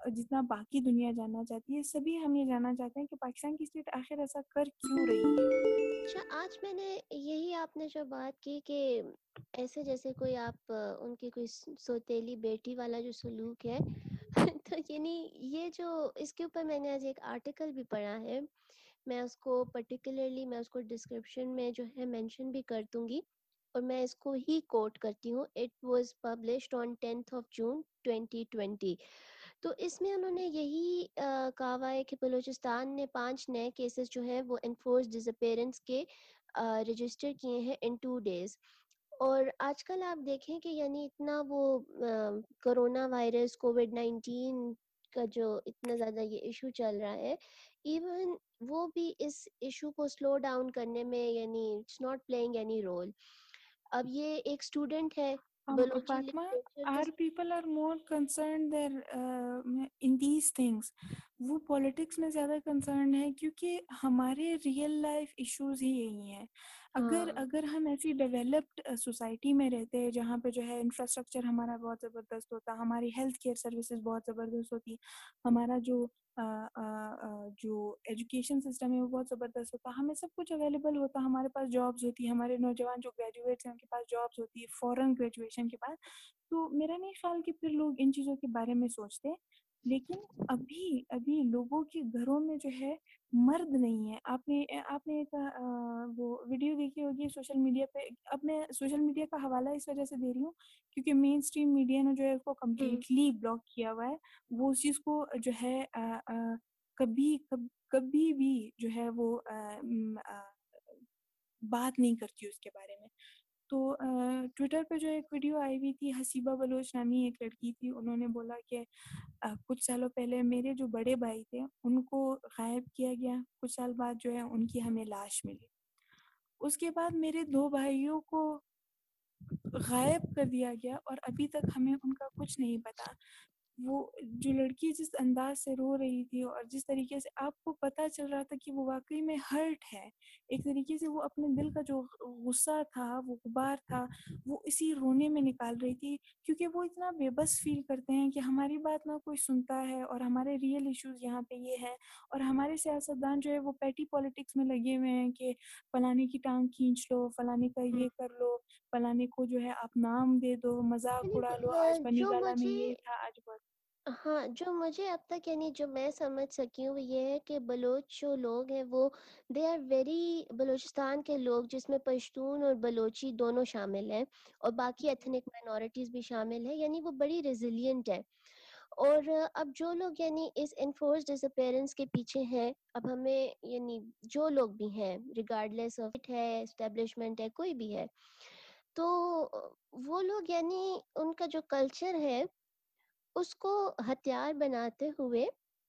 جتنا باقی دنیا جاننا چاہتی ہے، سبھی ہم یہ جاننا چاہتے ہیں کہ پاکستان کی اسٹیٹ آخر ایسا کر کیوں رہی ہے؟ اچھا، آج میں نے یہی آپ نے جو بات کی کہ ایسے جیسے کوئی آپ ان کی کوئی سوتیلی بیٹی والا جو سلوک ہے تو یعنی یہ جو اس کے اوپر میں نے آج ایک آرٹیکل بھی پڑھا ہے، میں اس کو پرٹیکولرلی میں اس کو ڈسکرپشن میں جو ہے مینشن بھی کر دوں گی، اور میں اس کو ہی کوٹ کرتی ہوں. It was published on tenth of June twenty twenty. تو اس میں انہوں نے یہی کہا ہوا ہے کہ بلوچستان نے پانچ نئے کیسز جو ہیں وہ انفورس ڈس اپیرنس کے رجسٹر کیے ہیں ان ٹو ڈیز. اور آج کل آپ دیکھیں کہ یعنی اتنا وہ کرونا وائرس کووڈ نائنٹین کا جو اتنا زیادہ یہ ایشو چل رہا ہے، ایون وہ بھی اس ایشو کو سلو ڈاؤن کرنے میں یعنی it's not playing any role. اب یہ ایک اسٹوڈنٹ ہے Um, بلوچی Fatma, لٹریچر کے. our people are more concerned there uh, in these things. وہ پولیٹکس میں زیادہ کنسرن ہے کیونکہ ہمارے ریئل لائف ایشوز ہی یہی ہیں. اگر ہاں اگر ہم ایسی ڈیولپڈ سوسائٹی میں رہتے ہیں جہاں پہ جو ہے انفراسٹرکچر ہمارا بہت زبردست ہوتا، ہماری ہیلتھ کیئر سروسز بہت زبردست ہوتی، ہمارا جو آ, آ, آ, جو ایجوکیشن سسٹم ہے وہ بہت زبردست ہوتا، ہمیں سب کچھ اویلیبل ہوتا، ہمارے پاس جابس ہوتی، ہمارے نوجوان جو گریجویٹس ہیں ان کے پاس جابس ہوتی ہے فوراً گریجویشن کے بعد، تو میرا نہیں خیال کہ پھر لوگ ان چیزوں کے بارے میں سوچتے. لیکن ابھی ابھی لوگوں کے گھروں میں جو ہے مرد نہیں ہے. آپ نے آپ نے ایک آ, وہ ویڈیو دیکھی ہوگی سوشل میڈیا پہ. اب میں سوشل میڈیا کا حوالہ اس وجہ سے دے رہی ہوں کیونکہ مین اسٹریم میڈیا نے جو ہے اس کو ہوں کمپلیٹلی بلاک کیا ہوا ہے. وہ اس چیز کو جو ہے آ, آ, کبھی کب کبھی بھی جو ہے وہ آ, آ, بات نہیں کرتی اس کے بارے میں. تو ٹویٹر پہ جو ایک ویڈیو آئی ہوئی تھی، حسیبہ بلوچ نامی ایک لڑکی تھی، انہوں نے بولا کہ کچھ سالوں پہلے میرے جو بڑے بھائی تھے ان کو غائب کیا گیا، کچھ سال بعد جو ہے ان کی ہمیں لاش ملی، اس کے بعد میرے دو بھائیوں کو غائب کر دیا گیا اور ابھی تک ہمیں ان کا کچھ نہیں پتا. وہ جو لڑکی جس انداز سے رو رہی تھی اور جس طریقے سے آپ کو پتہ چل رہا تھا کہ وہ واقعی میں ہرٹ ہے، ایک طریقے سے وہ اپنے دل کا جو غصہ تھا، وہ غبار تھا، وہ اسی رونے میں نکال رہی تھی. کیونکہ وہ اتنا بے بس فیل کرتے ہیں کہ ہماری بات نہ کوئی سنتا ہے اور ہمارے ریئل ایشوز یہاں پہ یہ ہیں، اور ہمارے سیاستدان جو ہے وہ پیٹی پالیٹکس میں لگے ہوئے ہیں کہ فلانے کی ٹانگ کھینچ لو، فلانے کا ہوں. یہ کر لو، فلانے کو جو ہے آپ نام دے دو، مذاق یعنی اڑا لو، آ، آج بنی جو گالہ میں مجھے یہ تھا، آج بہت. ہاں جو مجھے اب تک یعنی جو میں سمجھ سکی ہوں وہ یہ ہے کہ بلوچ جو لوگ ہیں وہ دے آر ویری، بلوچستان کے لوگ جس میں پشتون اور بلوچی دونوں شامل ہیں اور باقی ایتھنک مائنورٹیز بھی شامل ہیں، یعنی وہ بڑی ریزیلینٹ ہے. اور اب جو لوگ یعنی اس انفورس ڈس اپیرنس کے پیچھے ہیں، اب ہمیں یعنی جو لوگ بھی ہیں ریگارڈلیس آف ہے اسٹیبلشمنٹ ہے کوئی بھی ہے، تو وہ لوگ یعنی ان کا جو کلچر ہے اس کو ہتھیار بناتے ہوئے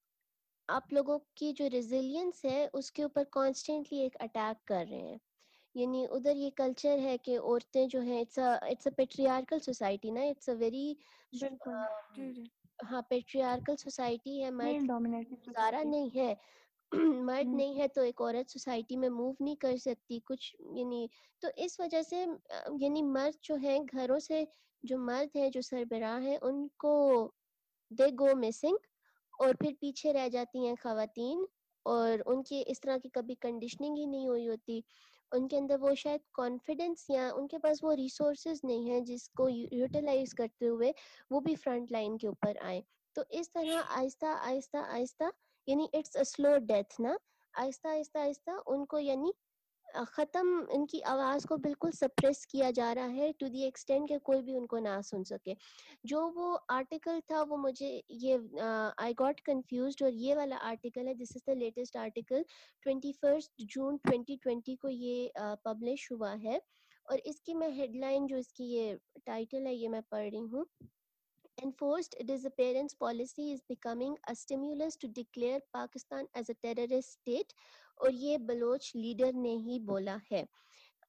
آپ لوگوں کی جو ریزیلینس ہے اس کے اوپر کانسٹنٹلی ایک اٹیک کر رہے ہیں. یعنی ادھر یہ کلچر ہے کہ عورتیں جو ہیں it's it's a patriarchal society نا، اٹس اے ویری بالکل جی جی ہاں پیٹریارکل سوسائٹی ہے، مرد میل کے ڈومینیٹڈ گزارا سوسائٹی. نہیں ہے. مرد نہیں ہے تو ایک عورت سوسائٹی میں موو نہیں کر سکتی کچھ یعنی. تو اس وجہ سے یعنی مرد جو ہیں گھروں سے، جو مرد ہیں جو سربراہ ہیں ان کو دے گو مسنگ، اور پھر پیچھے رہ جاتی ہیں خواتین، اور ان کی اس طرح کی کبھی کنڈیشننگ ہی نہیں ہوئی ہوتی. ان کے اندر وہ شاید کانفیڈنس یا ان کے پاس وہ ریسورسز نہیں ہیں جس کو یوٹیلائز کرتے ہوئے وہ بھی فرنٹ لائن کے اوپر آئیں. تو اس طرح آہستہ آہستہ آہستہ یعنی اٹس اے سلو ڈیتھ نا، آہستہ آہستہ آہستہ ان کو یعنی ختم، ان کی آواز کو بالکل سپریس کیا جا رہا ہے ٹو دی ایکسٹینٹ کہ کوئی بھی ان کو نہ سن سکے. جو وہ آرٹیکل تھا وہ مجھے یہ آئی گاٹ کنفیوزڈ، اور یہ والا آرٹیکل ہے this is the latest article twenty first June twenty twenty کو یہ پبلش ہوا ہے. اور اس کی میں ہیڈ لائن جو اس کی یہ ٹائٹل ہے یہ میں پڑھ رہی ہوں. Enforced disappearance policy is becoming a stimulus to declare Pakistan as a terrorist state. اور یہ بلوچ لیڈر نے ہی بولا ہے.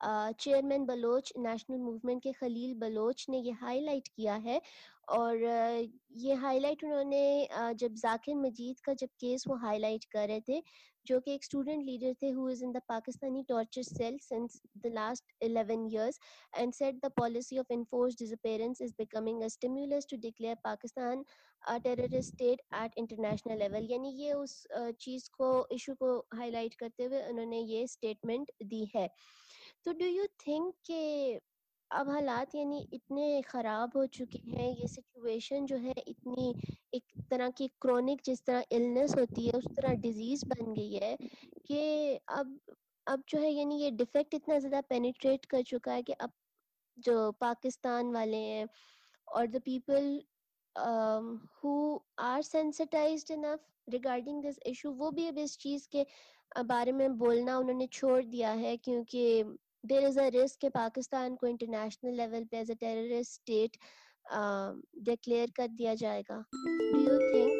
چیئرمین بلوچ نیشنل موومنٹ کے خلیل بلوچ نے یہ ہائی لائٹ کیا ہے. اور یہ ہائی لائٹ انہوں نے جب ذاکر مجید کا جب کیس وہ ہائی لائٹ کر رہے تھے, جو کہ ایک اسٹوڈنٹ لیڈر تھے who is in the Pakistani torture cell since the last eleven years, and said the policy of enforced disappearance is becoming a stimulus to declare Pakistan a terrorist state at international level. یعنی یہ اس چیز کو issue کو high light کرتے ہوئے انہوں نے یہ اسٹیٹمنٹ دی ہے. تو ڈو یو تھنک کہ اب حالات یعنی اتنے خراب ہو چکے ہیں, یہ سچویشن جو ہے اتنی ایک طرح کی کرونک جس طرح النس ہوتی ہے اس طرح ڈیزیز بن گئی ہے کہ اب اب جو ہے یعنی یہ ڈیفیکٹ اتنا زیادہ پینیٹریٹ کر چکا ہے کہ اب جو پاکستان والے ہیں اور the people um, who are sensitized enough regarding this issue, وہ بھی اب اس چیز کے بارے میں بولنا انہوں نے چھوڑ دیا ہے, کیونکہ there is a risk کہ پاکستان کو انٹرنیشنل لیول پہ as a terrorist state declare کر دیا جائے گا. Do you think?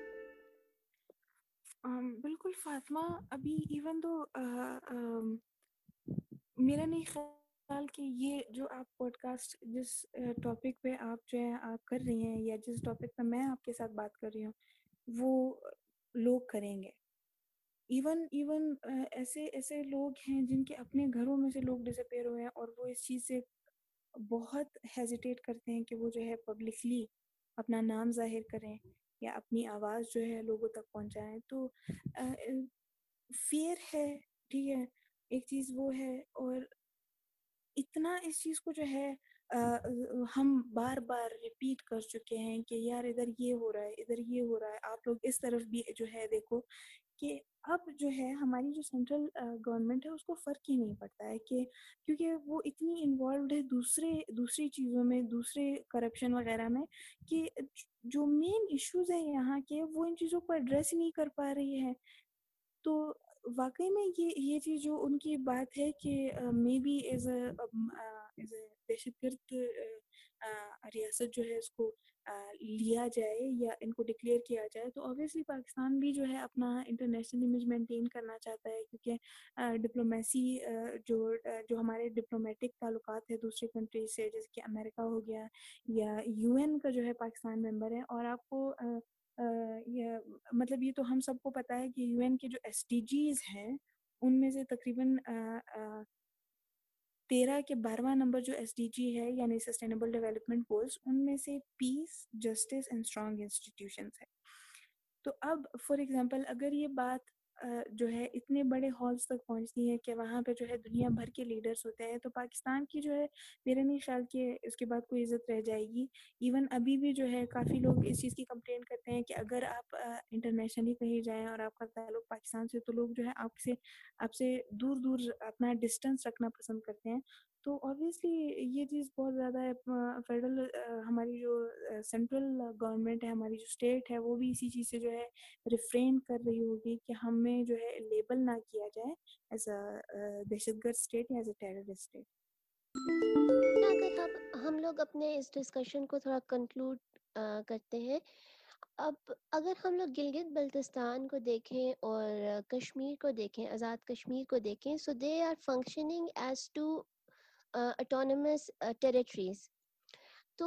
بالکل فاطمہ, ابھی ایون دو میرا نہیں خیال کہ یہ جو آپ پوڈ کاسٹ جس ٹاپک پہ آپ جو ہے آپ کر رہی ہیں یا جس ٹاپک پہ میں آپ کے ساتھ بات کر رہی ہوں وہ لوگ کریں گے. ایون ایون ایسے ایسے لوگ ہیں جن کے اپنے گھروں میں سے لوگ ڈسپیئر ہوئے ہیں اور وہ اس چیز سے بہت ہیزیٹیٹ کرتے ہیں کہ وہ جو ہے پبلکلی اپنا نام ظاہر کریں یا اپنی آواز جو ہے لوگوں تک پہنچائیں. تو فیئر ہے, ٹھیک ہے, ایک چیز وہ ہے. اور اتنا اس چیز کو جو ہے ہم بار بار ریپیٹ کر چکے ہیں کہ یار ادھر یہ ہو رہا ہے, ادھر یہ ہو رہا ہے, آپ لوگ اس طرف بھی جو ہے دیکھو, کہ اب جو ہے ہماری جو سینٹرل گورنمنٹ ہے اس کو فرق ہی نہیں پڑتا ہے کہ کیونکہ وہ اتنی انوالوڈ ہے دوسرے دوسری چیزوں میں, دوسرے کرپشن وغیرہ میں, کہ جو مین ایشوز ہیں یہاں کے وہ ان چیزوں کو ایڈریس ہی نہیں کر پا رہی ہے. تو واقعی میں یہ یہ چیز جو ان کی بات ہے کہ maybe as a as a دہشت گرد ریاست جو ہے اس کو لیا جائے یا ان کو ڈکلیئر کیا جائے, تو اوبویسلی پاکستان بھی جو ہے اپنا انٹرنیشنل امیج مینٹین کرنا چاہتا ہے, کیونکہ ڈپلومیسی جو جو ہمارے ڈپلومیٹک تعلقات ہے دوسری کنٹریز سے, جیسے کہ امریکہ ہو گیا یا یو این کا جو ہے پاکستان ممبر ہے. اور آپ کو یہ مطلب یہ تو ہم سب کو پتہ ہے کہ یو این کے جو ایس ڈی جیز ہیں ان میں سے تقریباً تیرہ کے بارہواں نمبر جو ایس ڈی جی ہے یعنی سسٹینیبل ڈیولپمنٹ گولز, ان میں سے peace, justice and strong institutions ہے. تو اب فار ایگزامپل اگر یہ بات جو ہے اتنے بڑے ہالس تک پہنچتی ہے کہ وہاں پہ جو ہے دنیا بھر کے لیڈرز ہوتے ہیں, تو پاکستان کی جو ہے میرا نہیں خیال کہ اس کے بعد کوئی عزت رہ جائے گی. ایون ابھی بھی جو ہے کافی لوگ اس چیز کی کمپلین کرتے ہیں کہ اگر آپ انٹرنیشنلی کہیں جائیں اور آپ کا تعلق پاکستان سے, تو لوگ جو ہے آپ سے آپ سے دور دور اپنا ڈسٹینس رکھنا پسند کرتے ہیں. تو اوبویسلی یہ چیز بہت زیادہ ہے. فیڈرل ہماری جو سینٹرل گورنمنٹ ہے, ہماری جو اسٹیٹ ہے, وہ بھی اسی چیز سے جو ہے ریفرین کر رہی ہوگی کہ ہمیں جو ہے لیبل نہ کیا جائے ایز اے دہشت گرد اسٹیٹ یا ایز اے ٹیررسٹ اسٹیٹ. اگر ہم ہم لوگ اپنے اس ڈسکشن کو تھوڑا کنکلوڈ کرتے ہیں, اب اگر ہم لوگ گلگت بلتستان کو دیکھیں اور کشمیر کو دیکھیں, آزاد کشمیر کو دیکھیں, so they are functioning as two autonomous uh, territories. تو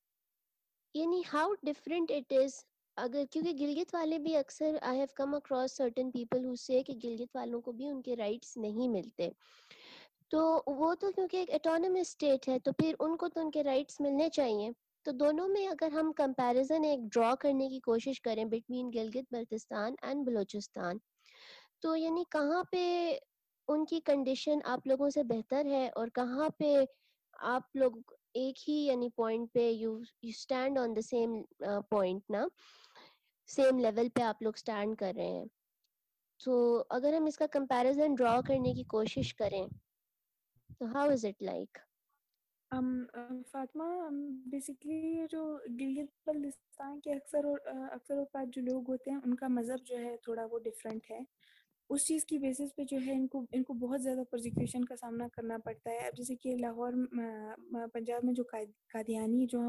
یعنی ہاؤ ڈفرینٹ اٹ از, اگر کیونکہ گلگت والے بھی اکثر I have come across certain people who say کہ گلگت والوں کو بھی ان کے رائٹس نہیں ملتے. تو وہ تو کیونکہ ایک اٹانومس اسٹیٹ ہے تو پھر ان کو تو ان کے رائٹس ملنے چاہیے. تو دونوں میں اگر ہم کمپیریزن ایک ڈرا کرنے کی کوشش کریں بٹوین گلگت بلتستان اینڈ بلوچستان, تو یعنی کہاں پہ ان کی کنڈیشن آپ لوگوں سے بہتر ہے اور کہاں پہ آپ لوگ ایک ہی یعنی پوائنٹ پہ you you stand on the same point نا, سیم لیول پہ آپ لوگ اسٹینڈ کر رہے ہیں. تو اگر ہم اس کا کمپیریزن ڈرا کرنے کی کوشش کریں تو how is it like? Fatima, basically جو گلگت بلتستان کے اکثر اکثر اوقات جو لوگ ہوتے ہیں ان کا مذہب جو ہے تھوڑا وہ ڈفرینٹ ہے. اس چیز کی بیسس پہ جو ہے ان کو ان کو بہت زیادہ پرزیکیوشن کا سامنا کرنا پڑتا ہے. اب جیسے کہ لاہور پنجاب میں جو قادیانی جو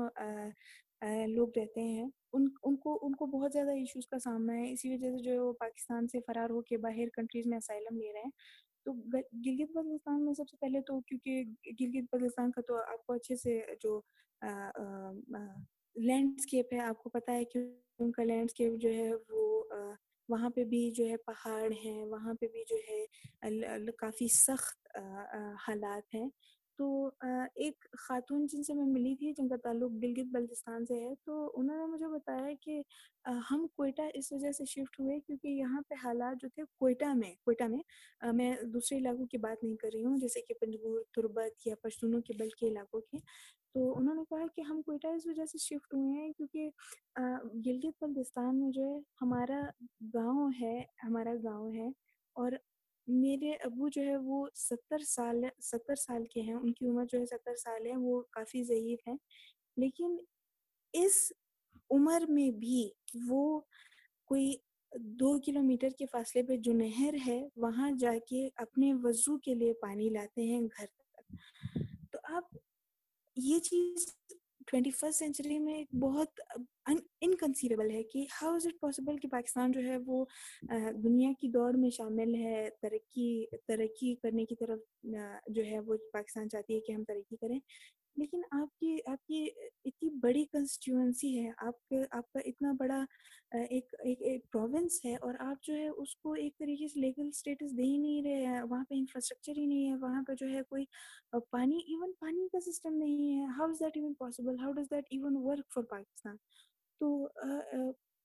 لوگ رہتے ہیں ان ان کو ان کو بہت زیادہ ایشوز کا سامنا ہے. اسی وجہ سے جو پاکستان سے فرار ہو کے باہر کنٹریز میں اسائلم لے رہے ہیں. تو گ گلگت بلتستان میں سب سے پہلے تو کیونکہ گلگت بلتستان کا تو آپ کو اچھے سے جو آ آ آ لینڈسکیپ ہے آپ کو پتہ ہے کہ ان کا لینڈسکیپ جو ہے وہ آ وہاں پہ بھی جو ہے پہاڑ ہیں، وہاں پہ بھی جو ہے ال ال کافی سخت آ آ حالات ہیں۔ تو آ ایک خاتون جن سے میں ملی تھی جن کا تعلق گلگت بلتستان سے ہے، تو انہوں نے مجھے بتایا کہ آ ہم کوئٹہ اس وجہ سے شفٹ ہوئے کیونکہ یہاں پہ حالات جو تھے کوئٹہ میں کوئٹہ میں آ میں دوسرے علاقوں کی بات نہیں کر رہی ہوں جیسے کہ پنجگور، تربت یا پشتونوں کے بلٹ کے علاقوں کی، تو انہوں نے کہا کہ ہم کوئٹہ اس وجہ سے شفٹ ہوئے ہیں کیونکہ آ گلگت بلتستان میں جو ہے ہمارا گاؤں ہے ہمارا گاؤں ہے اور میرے ابو جو ہے وہ ستر سال ستر سال کے ہیں، ان کی عمر جو ہے ستر سال ہے، وہ کافی ضعیف ہیں، لیکن اس عمر میں بھی وہ کوئی دو کلومیٹر کے فاصلے پہ جو نہر ہے وہاں جا کے اپنے وضو کے لیے پانی لاتے ہیں گھر تک۔ تو آپ یہ چیز ٹوینٹی فرسٹ سینچری میں ایک بہت انکنسیویبل ہے کہ ہاؤ از اٹ پاسبل کہ پاکستان جو ہے وہ آ، دنیا کی دوڑ میں شامل ہے، ترقی ترقی کرنے کی طرف آ، جو ہے وہ پاکستان چاہتی ہے کہ ہم ترقی کریں، لیکن آپ کی آپ کی اتنی بڑی کنسٹیٹوئنسی ہے، آپ کے آپ کا اتنا بڑا آ، ایک ایک ایک پروونس ہے اور آپ جو ہے اس کو ایک طریقے سے لیگل اسٹیٹس دے ہی نہیں رہے ہیں، وہاں پہ انفراسٹرکچر ہی نہیں ہے، وہاں پہ جو ہے کوئی آ، پانی ایون پانی کا سسٹم نہیں ہے، how is that even possible, how does that even work for Pakistan? تو آ، آ،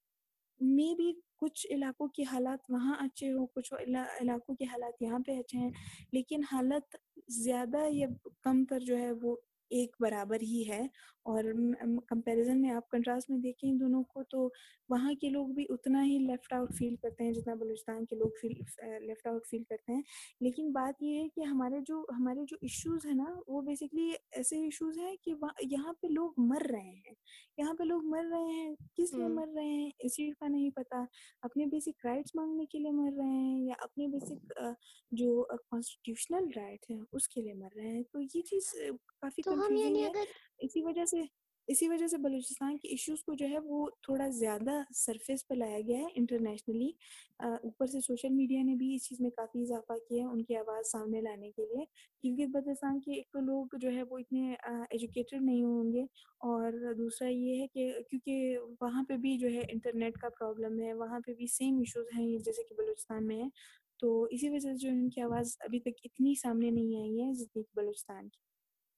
میں بھی کچھ علاقوں کے حالات وہاں اچھے ہوں، کچھ علا- علاقوں کے حالات یہاں پہ اچھے ہیں، لیکن حالت زیادہ یا کم تر جو ہے وہ ایک برابر ہی ہے، اور کمپیریزن میں آپ کنٹراسٹ میں دیکھیں ان دونوں کو تو وہاں کے لوگ بھی اتنا ہی لیفٹ آؤٹ فیل کرتے ہیں جتنا بلوچستان کے لوگ فیل لیفٹ آؤٹ فیل کرتے ہیں، لیکن بات یہ ہے کہ ہمارے جو ہمارے جو ایشوز ہیں نا وہ بیسکلی ایسے ایشوز ہیں کہ وہاں- یہاں پہ لوگ مر رہے ہیں، یہاں پہ لوگ مر رہے ہیں، کس لیے ہوں مر رہے ہیں اس چیز کا نہیں پتا، اپنے بیسک رائٹس مانگنے کے لیے مر رہے ہیں یا اپنے بیسک جو کانسٹیٹیوشنل رائٹ ہیں اس کے لیے مر رہے ہیں، تو یہ چیز آ، کافی تو ہم کنفیوزنگ یعنی ہے، اگر اسی وجہ سے اسی وجہ سے بلوچستان کے ایشوز کو جو ہے وہ تھوڑا زیادہ سرفیس پہ لایا گیا ہے انٹرنیشنلی، اوپر سے سوشل میڈیا نے بھی اس چیز میں کافی اضافہ کیا ہے ان کی آواز سامنے لانے کے لیے، کیونکہ بلوچستان کے ایک تو لوگ جو ہے وہ اتنے ایجوکیٹڈ نہیں ہوں گے، اور دوسرا یہ ہے کہ کیونکہ وہاں پہ بھی جو ہے انٹرنیٹ کا پرابلم ہے، وہاں پہ بھی سیم ایشوز ہیں جیسے کہ بلوچستان میں ہے، تو اسی وجہ سے جو ان کی آواز ابھی تک اتنی سامنے نہیں آئی ہے جتنی کہ بلوچستان کی۔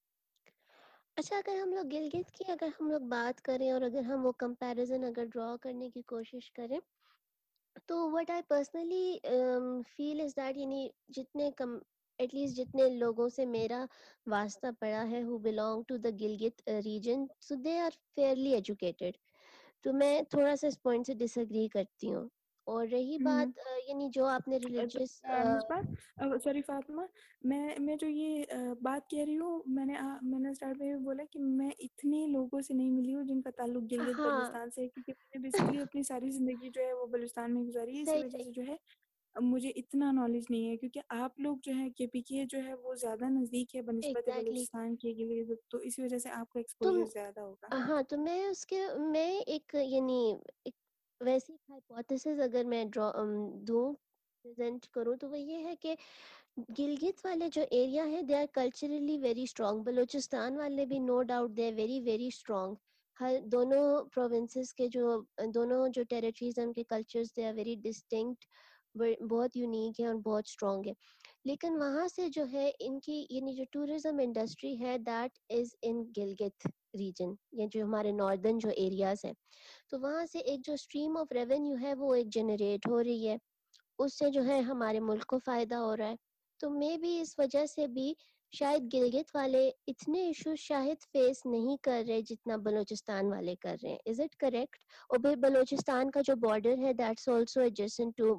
اچھا، اگر ہم لوگ گلگت کی اگر ہم لوگ بات کریں اور اگر ہم وہ کمپیریزن اگر ڈرا کرنے کی کوشش کریں تو what I personally feel is that یعنی جتنے کم ایٹ لیسٹ جتنے لوگوں سے میرا واسطہ پڑا ہے who belong to the Gilgit region so they are fairly educated. تو میں تھوڑا سا اس پوائنٹ سے ڈس ایگری کرتی ہوں. اور رہی ہوں بات uh, یعنی جو آپ نے ریلیجیس مصباح، سوری فاطمہ، میں میں جو یہ آ، بات کہہ رہی ہوں، میں نے آ، میں نے اسٹارٹ میں بھی بولا کہ میں اتنے لوگوں سے نہیں ملی ہوں جن کا تعلق گلگت ہاں بلتستان سے ہے، کیونکہ میں نے بیسکلی اپنی ساری زندگی جو ہے وہ بلوچستان میں گزاری ہے، اسی صحیح وجہ صحیح سے جو ہے مجھے اتنا نالج نہیں ہے، کیونکہ آپ لوگ جو ہے کے پی کے جو ہے وہ زیادہ نزدیک ہے بنسبت ایگزیکٹلی. بلوچستان کے گلگت، تو اسی وجہ سے آپ کا تم ایکسپوجر زیادہ ہوگا۔ ہاں تو میں اس کے میں ایک یعنی ایک ویسی ہائپوتھیسس اگر میں ڈرا دوں پریزنٹ کروں تو وہ یہ ہے کہ گلگت والے جو ایریا ہے they are culturally very strong. Balochistan والے بھی no doubt they are very very strong. ہر دونوں پروونسز کے جو دونوں جو ٹیریٹریز ہیں ان کے cultures they are very distinct, بہت یونیک ہے اور بہت اسٹرانگ ہے. لیکن وہاں سے جو ہے ان کی یعنی جو ٹورزم انڈسٹری ہے that is in Gilgit region یا جو ہمارے ناردرن جو ایریاز ہیں تو وہاں سے ایک جو اسٹریم آف ریونیو ہے وہ ایک جنریٹ ہو رہی ہے، اس سے جو ہے ہمارے ملک کو فائدہ ہو رہا ہے. تو میں بھی اس وجہ سے بھی شاید گلگت والے اتنے ایشوز شاید فیس نہیں کر رہے جتنا بلوچستان والے کر رہے ہیں. Is it correct? اور پھر بلوچستان کا جو بارڈر ہے that's also adjacent to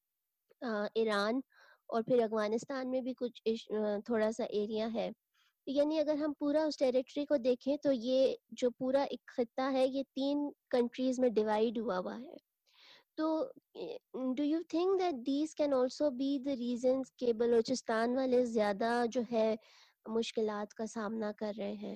Iran, اور پھر افغانستان میں بھی کچھ تھوڑا سا ایریا ہے. یعنی اگر ہم پورا اس ٹیریٹری کو دیکھیں تو یہ جو پورا ایک خطہ ہے یہ تین کنٹریز میں ڈیوائڈ ہوا ہوا ہے. تو do you think that these can also be the reasons کہ بلوچستان والے زیادہ جو ہے مشکلات کا سامنا کر رہے ہیں؟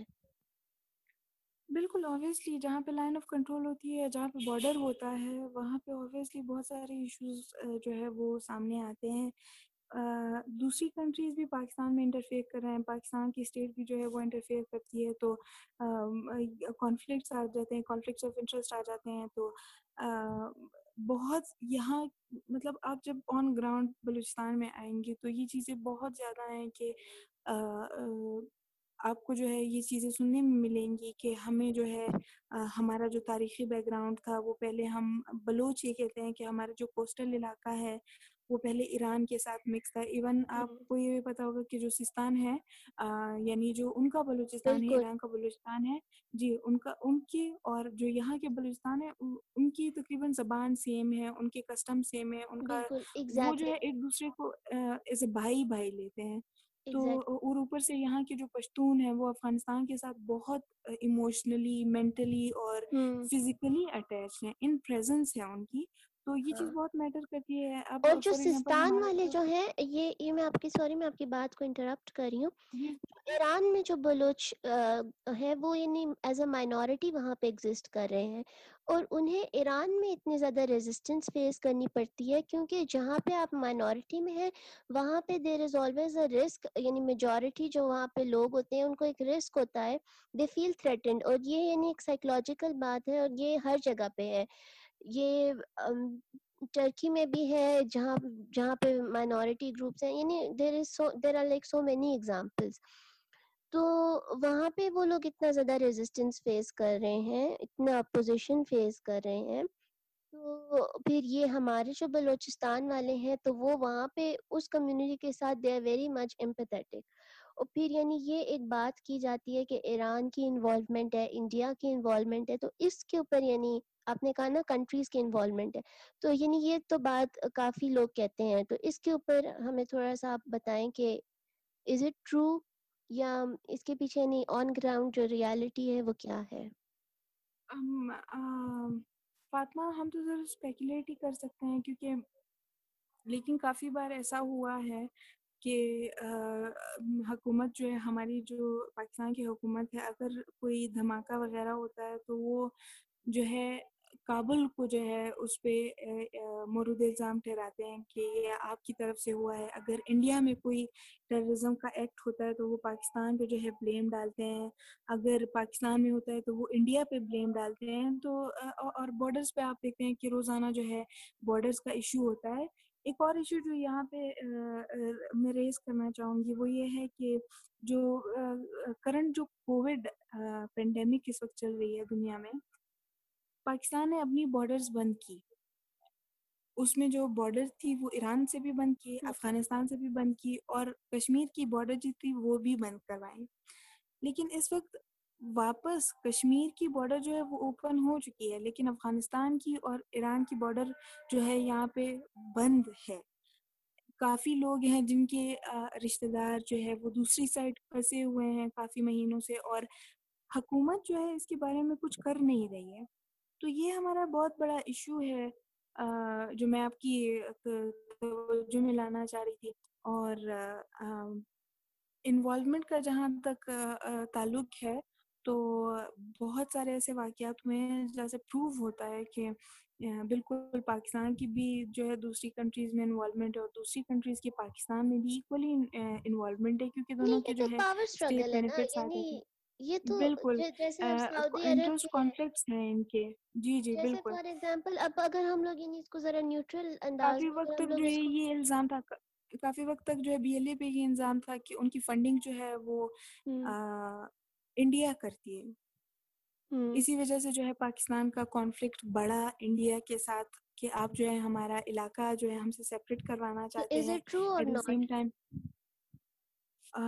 بالکل اوبویسلی جہاں پہ لائن آف کنٹرول ہوتی ہے، جہاں پہ بارڈر ہوتا ہے، وہاں پہ اوبویسلی بہت سارے ایشوز جو ہے وہ سامنے آتے ہیں، अ, दूसरी कंट्रीज़ भी पाकिस्तान में इंटरफेयर कर रहे हैं, पाकिस्तान की स्टेट भी जो है वो इंटरफेयर करती है, तो अम, अ, कॉन्फ्लिक्ट्स आ जाते हैं, कॉन्फ्लिक्ट्स ऑफ इंटरेस्ट आ जाते हैं। तो अ, बहुत यहाँ मतलब आप जब ऑन ग्राउंड बलूचिस्तान में आएँगे तो ये चीज़ें बहुत ज़्यादा हैं कि अ अ, आपको जो है ये चीज़ें सुनने में मिलेंगी कि हमें जो है अ, हमारा जो तारीख़ी बैकग्राउंड था वो पहले हम बलूच ये कहते हैं कि हमारा जो कोस्टल इलाका है वो पहले ईरान के साथ मिक्स था। इवन हुँ, आपको ये भी पता होगा कि जो सिस्तान है अ, यानी जो उनका बलूचिस्तान है, बिल्कुल, ईरान का बलूचिस्तान है, जी, उनका उनकी और जो यहाँ के बलूचिस्तान है उ उनकी तकरीबन ज़बान सेम है, उनके कस्टम सेम है, उनका बिल्कुल, वो जो एग्ज़ैक्टली, है एक-दूसरे को अ, एज़ अ भाई-भाई लेते हैं। तो एग्ज़ैक्ट अ, और ऊपर से यहाँ के जो पश्तून हैं वो अफ़गानिस्तान के साथ बहुत अ, इमोशनली, मेंटली और हुँ, फिज़िकली अटैच्ड हैं, इन प्रेज़ेंस है उनकी, तो ये चीज़ हाँ। बहुत मैटर करती है। और अब जो फॉर एग्ज़ाम्पल सिस्तान हमारा वाले जो जो हैं, ये ये मैं आपकी सॉरी मैं आपकी बात को इंटरप्ट कर रही हूँ। जी, ईरान में जो बलूच अ, है वो यानी एज़ अ माइनॉरिटी वहाँ पे एग्ज़िस्ट कर रहे हैं और उन्हें ईरान में इतनी ज़्यादा रेज़िस्टेंस फ़ेस करनी पड़ती है क्योंकि जहाँ पे आप माइनॉरिटी में हैं, वहाँ पे there is always a risk यानी मेजॉरिटी जो वहाँ पे लोग होते हैं, उनको एक रिस्क होता है, दे फ़ील थ्रेटेंड और ये यानी एक साइकोलॉजिकल बात है और ये हर जगह पे है। ये अम, टर्की में भी है जहाँ जहाँ पे माइनॉरिटी ग्रुप्स हैं यानी there is so there are like so many examples तो वहाँ पे वो लोग इतना ज़्यादा रेजिस्टेंस फेस कर रहे हैं इतना अपोजिशन फेस कर रहे हैं तो फिर ये हमारे जो बलूचिस्तान वाले हैं तो वो वहाँ पे उस कम्युनिटी के साथ they are very much empathetic और फिर यानी ये एक बात की जाती है कि ईरान की इन्वॉल्वमेंट है इंडिया की इन्वॉल्वमेंट है तो इसके ऊपर यानी आपने कहा ना कंट्रीज की इन्वॉल्वमेंट है तो यानी ये तो बात काफ़ी लोग कहते हैं तो इसके ऊपर हमें थोड़ा सा आप बताएं कि इज इट ट्रू या इसके पीछे यानी ऑन ग्राउंड जो रियलिटी है वो क्या है। हम अ, फ़ातिमा हम तो ज़रा स्पेकुलेट ही कर सकते हैं क्योंकि लेकिन काफ़ी बार ऐसा हुआ है कि अ, हुकूमत जो है हमारी जो पाकिस्तान की हुकूमत है अगर कोई धमाका वग़ैरह होता है तो वो जो है काबुल को जो है उस पे अ अ, मोरूद इल्ज़ाम ठहराते हैं कि ये आपकी तरफ से हुआ है। अगर इंडिया में कोई टेररिज़्म का एक्ट होता है तो वो पाकिस्तान पे जो है ब्लेम डालते हैं। अगर पाकिस्तान में होता है तो वो इंडिया पे ब्लेम डालते हैं। तो अ, औ और बॉर्डर्स पे आप देखते हैं कि रोज़ाना जो है बॉर्डर्स का इश्यू होता है। एक और इश्यू जो यहाँ पे अ अ, मैं रेज़ करना चाहूँगी वो ये है कि जो अ अ, करंट जो कोविड अ, पैंडेमिक इस वक़्त चल रही है दुनिया में, पाकिस्तान ने अपनी बॉर्डर्स बंद की। उसमें जो बॉर्डर थी वो ईरान से भी बंद की, हम्म, अफ़गानिस्तान से भी बंद की और कश्मीर की बॉर्डर जो थी वो भी बंद करवाई। लेकिन इस वक़्त वापस कश्मीर की बॉर्डर जो है वो ओपन हो चुकी है, लेकिन अफ़गानिस्तान की और ईरान की बॉर्डर जो है यहाँ पे बंद है। काफ़ी लोग हैं जिनके अ, रिश्तेदार जो है वो दूसरी साइड फँसे हुए हैं काफ़ी महीनों से और हुकूमत जो है इसके बारे में कुछ कर नहीं रही है। तो ये हमारा बहुत बड़ा इश्यू है अ, जो मैं आपकी त तवज्जो में लाना चाह रही थी और अ, इन्वॉल्वमेंट का जहाँ तक अ अ, ताल्लुक है, तो बहुत सारे ऐसे वाक़यात हुए हैं जहाँ से प्रूव होता है कि अ, बिल्कुल पाकिस्तान की भी जो है दूसरी कंट्रीज़ में इन्वॉल्वमेंट है और दूसरी कंट्रीज़ की पाकिस्तान में भी इक्वली अ, इन्वॉल्वमेंट है क्योंकि नहीं दोनों ये के जो तो है पावर स्टेट स्ट्रगल है ना बेनिफिट्स आ यानी जाते हैं। ये तो बिल्कुल ज- जैसे आप अ, क सऊदी अरब इंटरेस्ट के कॉन्फ्लिक्ट्स हैं इनके। जी, जी, जैसे बिल्कुल। फॉर एग्जांपल अब अगर हम लोग इन इसको ज़रा न्यूट्रल अंदाज काफ़ी में वक़्त अगर हम तक लोग जो है इसको ये इल्ज़ाम था क काफ़ी वक़्त तक जो है बीएलए पे ये इल्ज़ाम था कि उनकी फंडिंग जो है वो हम्म अ, इंडिया करती है। हम्म इसी वज़ह से जो है पाकिस्तान का कॉन्फ्लिक्ट बढ़ा इंडिया के साथ कि आप जो है हमारा इलाका जो है हमसे सेपरेट करवाना तो चाहते इज हैं। इट ट्रू और at the same not. Time अ,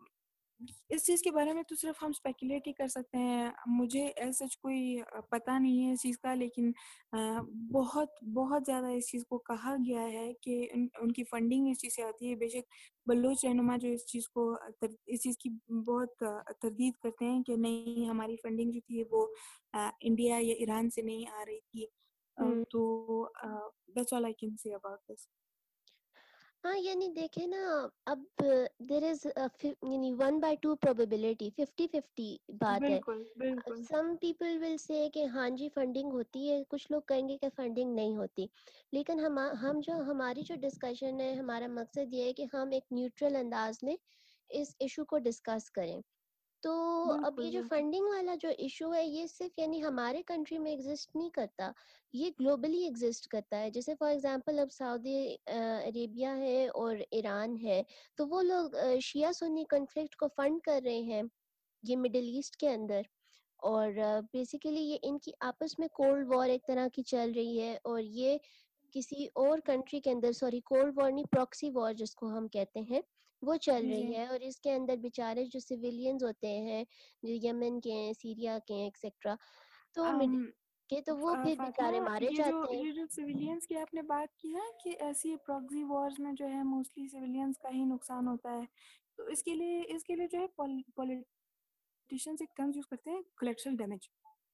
इस चीज़ के बारे में तो सिर्फ़ हम स्पेकुलेट ही कर सकते हैं। मुझे एज़ सच कोई अ, पता नहीं है इस चीज़ का लेकिन अ, बहुत बहुत ज़्यादा इस चीज़ को कहा गया है कि उन उनकी फंडिंग इस चीज़ से आती है। बेशक बलूच रहनुमा जो इस चीज़ को अ, तर इस चीज़ की बहुत अ, तरदीद करते हैं कि नहीं हमारी फंडिंग जो थी वो अ, इंडिया या ईरान से नहीं आ रही थी। अ, हम्म तो uh, that's all I can say about this. ہاں یعنی دیکھیں نا، اب دیر از یعنی one by two probability, fifty fifty بات ہے. بالکل، بالکل، سم پیپل ول سے کہ ہاں جی فنڈنگ ہوتی ہے، کچھ لوگ کہیں گے کہ فنڈنگ نہیں ہوتی. لیکن ہم ہم جو ہماری جو ڈسکشن ہے، ہمارا مقصد یہ ہے کہ ہم ایک نیوٹرل انداز میں اس ایشو کو ڈسکس کریں. تو اب بالکل، یہ جو بالکل، فنڈنگ والا جو ایشو ہے، یہ صرف یعنی ہمارے کنٹری میں ایگزسٹ نہیں کرتا، یہ گلوبلی ایگزسٹ کرتا ہے. جیسے فار ایگزامپل اب سعودی عربیہ ہے اور ایران ہے، تو وہ لوگ شیعہ سنی کنفلکٹ کو فنڈ کر رہے ہیں یہ مڈل ایسٹ کے اندر. اور بیسیکلی یہ ان کی آپس میں کولڈ وار ایک طرح کی چل رہی ہے، اور یہ کسی اور کنٹری کے اندر، سوری کولڈ وار نہیں، پراکسی وار جس کو ہم کہتے ہیں، وہ چل جی. رہی ہے. اور اس کے اندر بیچارے جو سویلینز ہوتے ہیں، جو یمن کے ہیں، سیریا کے ہیں ایکسیکٹرا، تو ام مڈل کے، تو وہ آ، پھر فاطمہ، بیچارے مارے یہ جو جاتے ہیں. یہ جو سویلینس کی آپ نے بات کی نا کہ ایسی پراکسی وارز میں جو ہے موسٹلی سویلینس کا ہی نقصان ہوتا ہے، تو اس کے لیے اس کے لیے جو ہے پولیٹیشینز ایک ٹرمز یوز کرتے ہیں، کولیٹرل ڈیمیج.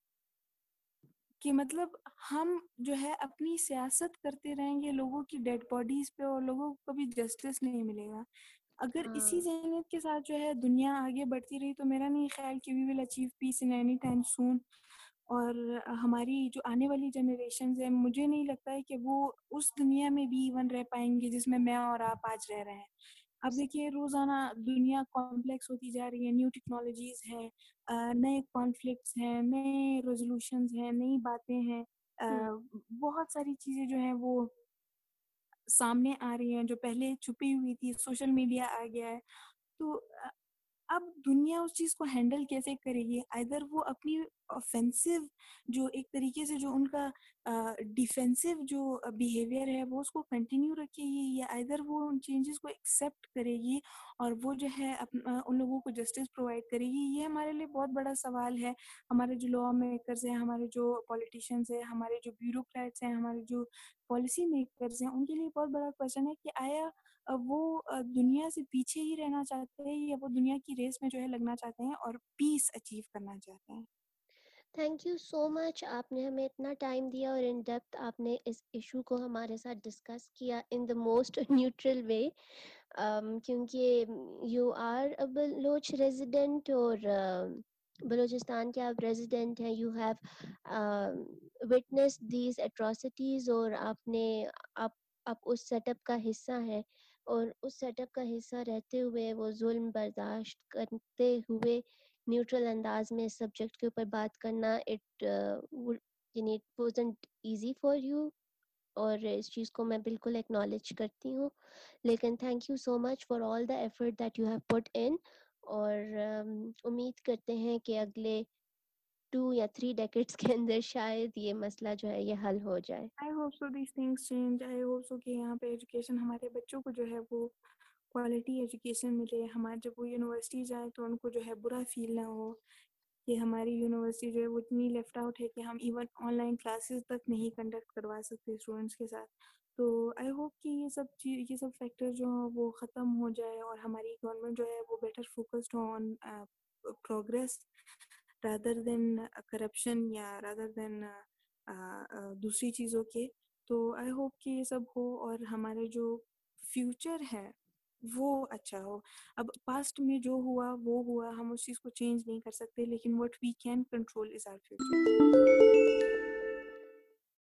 کہ مطلب ہم جو ہے اپنی سیاست کرتے رہیں گے لوگوں کی ڈیڈ باڈیز پہ، اور لوگوں کو کبھی جسٹس نہیں ملے گا. اگر ہاں اسی ذہنیت کے ساتھ جو ہے دنیا آگے بڑھتی رہی تو میرا نہیں خیال کہ we will achieve peace in any time soon. اور ہماری جو آنے والی جنریشنز ہیں، مجھے نہیں لگتا ہے کہ وہ اس دنیا میں بھی ایون رہ پائیں گے جس میں میں اور آپ آج رہ رہے ہیں. اب دیکھیے روزانہ دنیا کمپلیکس ہوتی جا رہی ہے، نیو ٹیکنالوجیز ہیں، نئے کانفلکٹس ہیں، نئے ریزولوشنز ہیں، نئی باتیں ہیں، ہوں بہت ساری چیزیں جو ہیں وہ سامنے آ رہی ہیں جو پہلے چھپی ہوئی تھی. سوشل میڈیا آ گیا ہے، تو اب دنیا اس چیز کو ہینڈل کیسے کرے گی؟ ادھر وہ اپنی آفینسو جو ایک طریقے سے جو ان کا ڈیفینسو جو بیہیویئر ہے وہ اس کو کنٹینیو رکھے گی، یا ادھر وہ ان چینجز کو ایکسیپٹ کرے گی اور وہ جو ہے ان لوگوں کو جسٹس پرووائڈ کرے گی. یہ ہمارے لیے بہت بڑا سوال ہے. ہمارے جو لا میکرز ہیں، ہمارے جو پولیٹیشینز ہیں، ہمارے جو بیوروکریٹس ہیں، ہمارے جو پالیسی میکرز ہیں، ان کے لیے بہت بڑا کویشچن ہے کہ آیا وہ دنیا سے پیچھے ہی رہنا چاہتے ہیں یا وہ دنیا کی ریس میں جو ہے لگنا چاہتے ہیں اور پیس اچیو کرنا چاہتے ہیں. تھینک یو سو مچ، آپ نے ہمیں اتنا ٹائم دیا اور ان ڈیپتھ آپ نے اس ایشو کو ہمارے ساتھ ڈسکس کیا ان دا موسٹ نیوٹرل وے. کیونکہ you are a Baloch resident, اور بلوچستان کے آپ ریزیڈنٹ ہیں، you have witness these atrocities, اور آپ نے آپ آپ اس سیٹ اپ کا حصہ ہیں، اور اس سیٹ اپ کا حصہ رہتے ہوئے وہ ظلم برداشت کرتے ہوئے نیوٹرل انداز میں اس سبجیکٹ کے اوپر بات کرنا، اٹ یعنی it wasn't easy for you, اور اس چیز کو میں بالکل ایکنالج کرتی ہوں. لیکن thank you so much for all the effort that you have put in. اور امید کرتے ہیں کہ اگلے ٹو یا تھری ڈیکیڈس کے اندر شاید یہ مسئلہ جو ہے یہ حل ہو جائے. I hope so these things change. I hope so کہ یہاں پہ ایجوکیشن ہمارے بچوں کو جو ہے وہ کوالٹی ایجوکیشن ملے. ہمارے جب وہ یونیورسٹی جائیں تو ان کو جو ہے برا فیل نہ ہو کہ ہماری یونیورسٹی جو ہے وہ اتنی لیفٹ آؤٹ ہے کہ ہم ایون آن لائن کلاسز تک نہیں کنڈکٹ کروا سکتے اسٹوڈنٹس کے ساتھ. تو آئی ہوپ کہ یہ سب چیز یہ سب فیکٹر جو ہیں وہ ختم ہو جائے اور ہماری گورنمنٹ جو ہے وہ بیٹر فوکسڈ ہو on progress rather than corruption یا رادر دین دوسری چیزوں کے. تو آئی ہوپ کہ یہ سب ہو اور ہمارے جو فیوچر ہے وہ اچھا ہو. اب پاسٹ میں جو ہوا وہ ہوا، ہم اس چیز کو چینج نہیں کر سکتے، لیکن what we can control is our future.